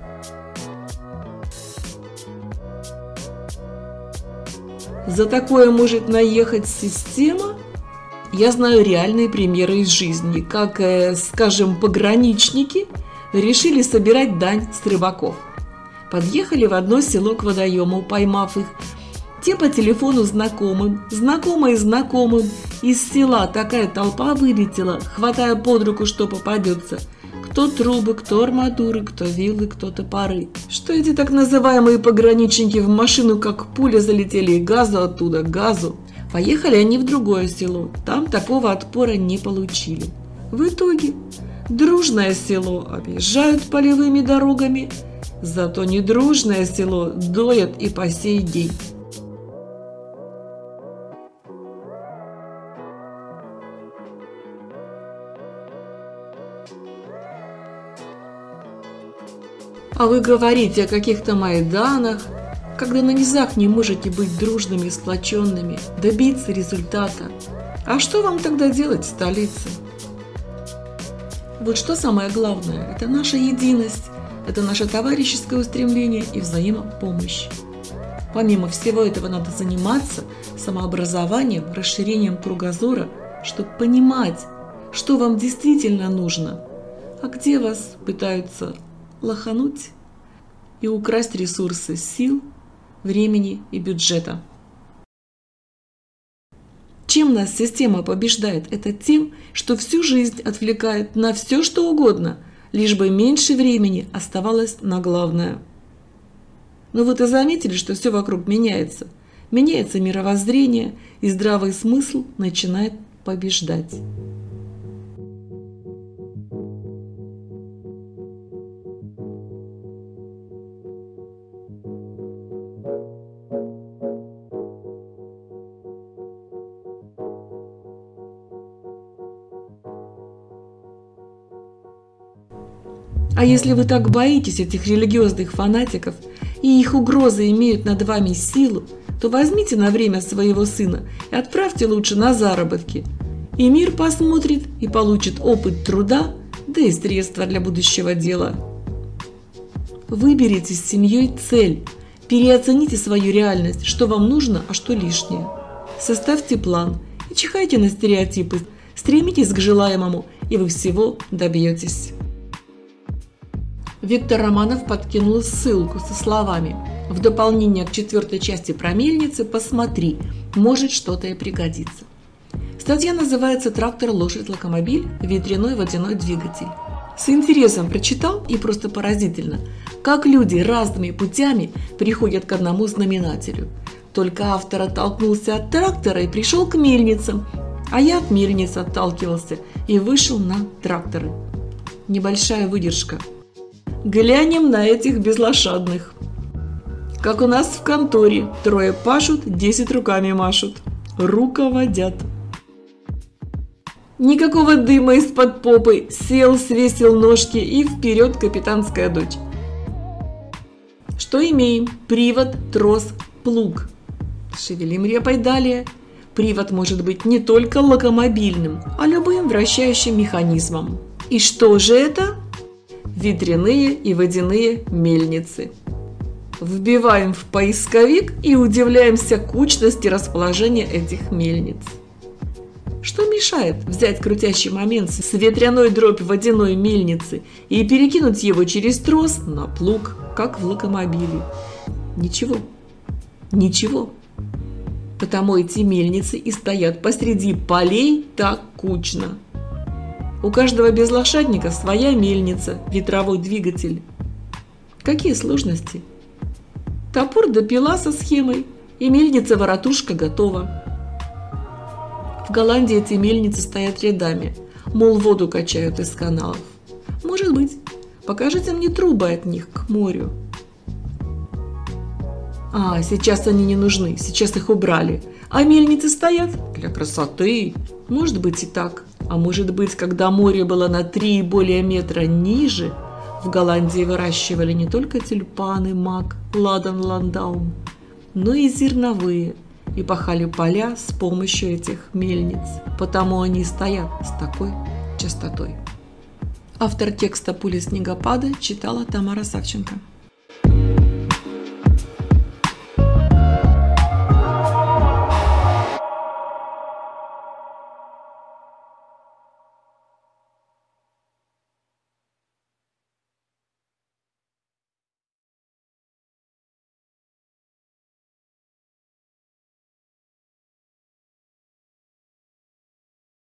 За такое может наехать система? Я знаю реальные примеры из жизни, как, скажем, пограничники решили собирать дань с рыбаков. Подъехали в одно село к водоему, поймав их. Те по телефону знакомым, знакомые знакомым. Из села такая толпа вылетела, хватая под руку, что попадется. кто трубы, кто арматуры, кто вилы, кто топоры. Что эти так называемые пограничники в машину как пуля залетели, и газу оттуда, газу. Поехали они в другое село, там такого отпора не получили. В итоге дружное село объезжают полевыми дорогами, зато недружное село доят и по сей день. А вы говорите о каких-то Майданах, когда на низах не можете быть дружными, сплоченными, добиться результата. А что вам тогда делать в столице? Вот что самое главное – это наша единость, это наше товарищеское устремление и взаимопомощь. Помимо всего этого надо заниматься самообразованием, расширением кругозора, чтобы понимать, что вам действительно нужно, а где вас пытаются лохануть и украсть ресурсы сил, времени и бюджета. Чем нас система побеждает? Это тем, что всю жизнь отвлекает на все, что угодно, лишь бы меньше времени оставалось на главное. Но вот и заметили, что все вокруг меняется. Меняется мировоззрение, и здравый смысл начинает побеждать. А если вы так боитесь этих религиозных фанатиков, и их угрозы имеют над вами силу, то возьмите на время своего сына и отправьте лучше на заработки. И мир посмотрит и получит опыт труда, да и средства для будущего дела. Выберите с семьей цель, переоцените свою реальность, что вам нужно, а что лишнее. Составьте план и чихайте на стереотипы, стремитесь к желаемому, и вы всего добьетесь. Виктор Романов подкинул ссылку со словами: в дополнение к 4-й части про мельницы посмотри, может что-то и пригодится. Статья называется «Трактор, лошадь, локомобиль, ветряной водяной двигатель». С интересом прочитал, и просто поразительно, как люди разными путями приходят к одному знаменателю. Только автор оттолкнулся от трактора и пришел к мельницам, а я от мельниц отталкивался и вышел на тракторы. Небольшая выдержка. Глянем на этих безлошадных. Как у нас в конторе, 3 пашут, 10 руками машут. Руководят. Никакого дыма из-под попы, сел, свесил ножки и вперед капитанская дочь. Что имеем? Привод, трос, плуг. Шевелим репой далее. Привод может быть не только локомобильным, а любым вращающим механизмом. И что же это? Ветряные и водяные мельницы. Вбиваем в поисковик и удивляемся кучности расположения этих мельниц. Что мешает взять крутящий момент с ветряной дробь водяной мельницы и перекинуть его через трос на плуг, как в локомобиле? Ничего. Ничего. Потому эти мельницы и стоят посреди полей так кучно. У каждого безлошадника своя мельница, ветровой двигатель. Какие сложности? Топор да пила со схемой, и мельница-воротушка готова. В Голландии эти мельницы стоят рядами, мол, воду качают из каналов. Может быть, покажите мне трубы от них к морю. А, сейчас они не нужны, сейчас их убрали. А мельницы стоят для красоты. Может быть и так. А может быть, когда море было на 3 и более метра ниже, в Голландии выращивали не только тюльпаны, мак, ладан, ландаум, но и зерновые, и пахали поля с помощью этих мельниц. Потому они стоят с такой частотой. Автор текста «Пули снегопада» читала Тамара Савченко.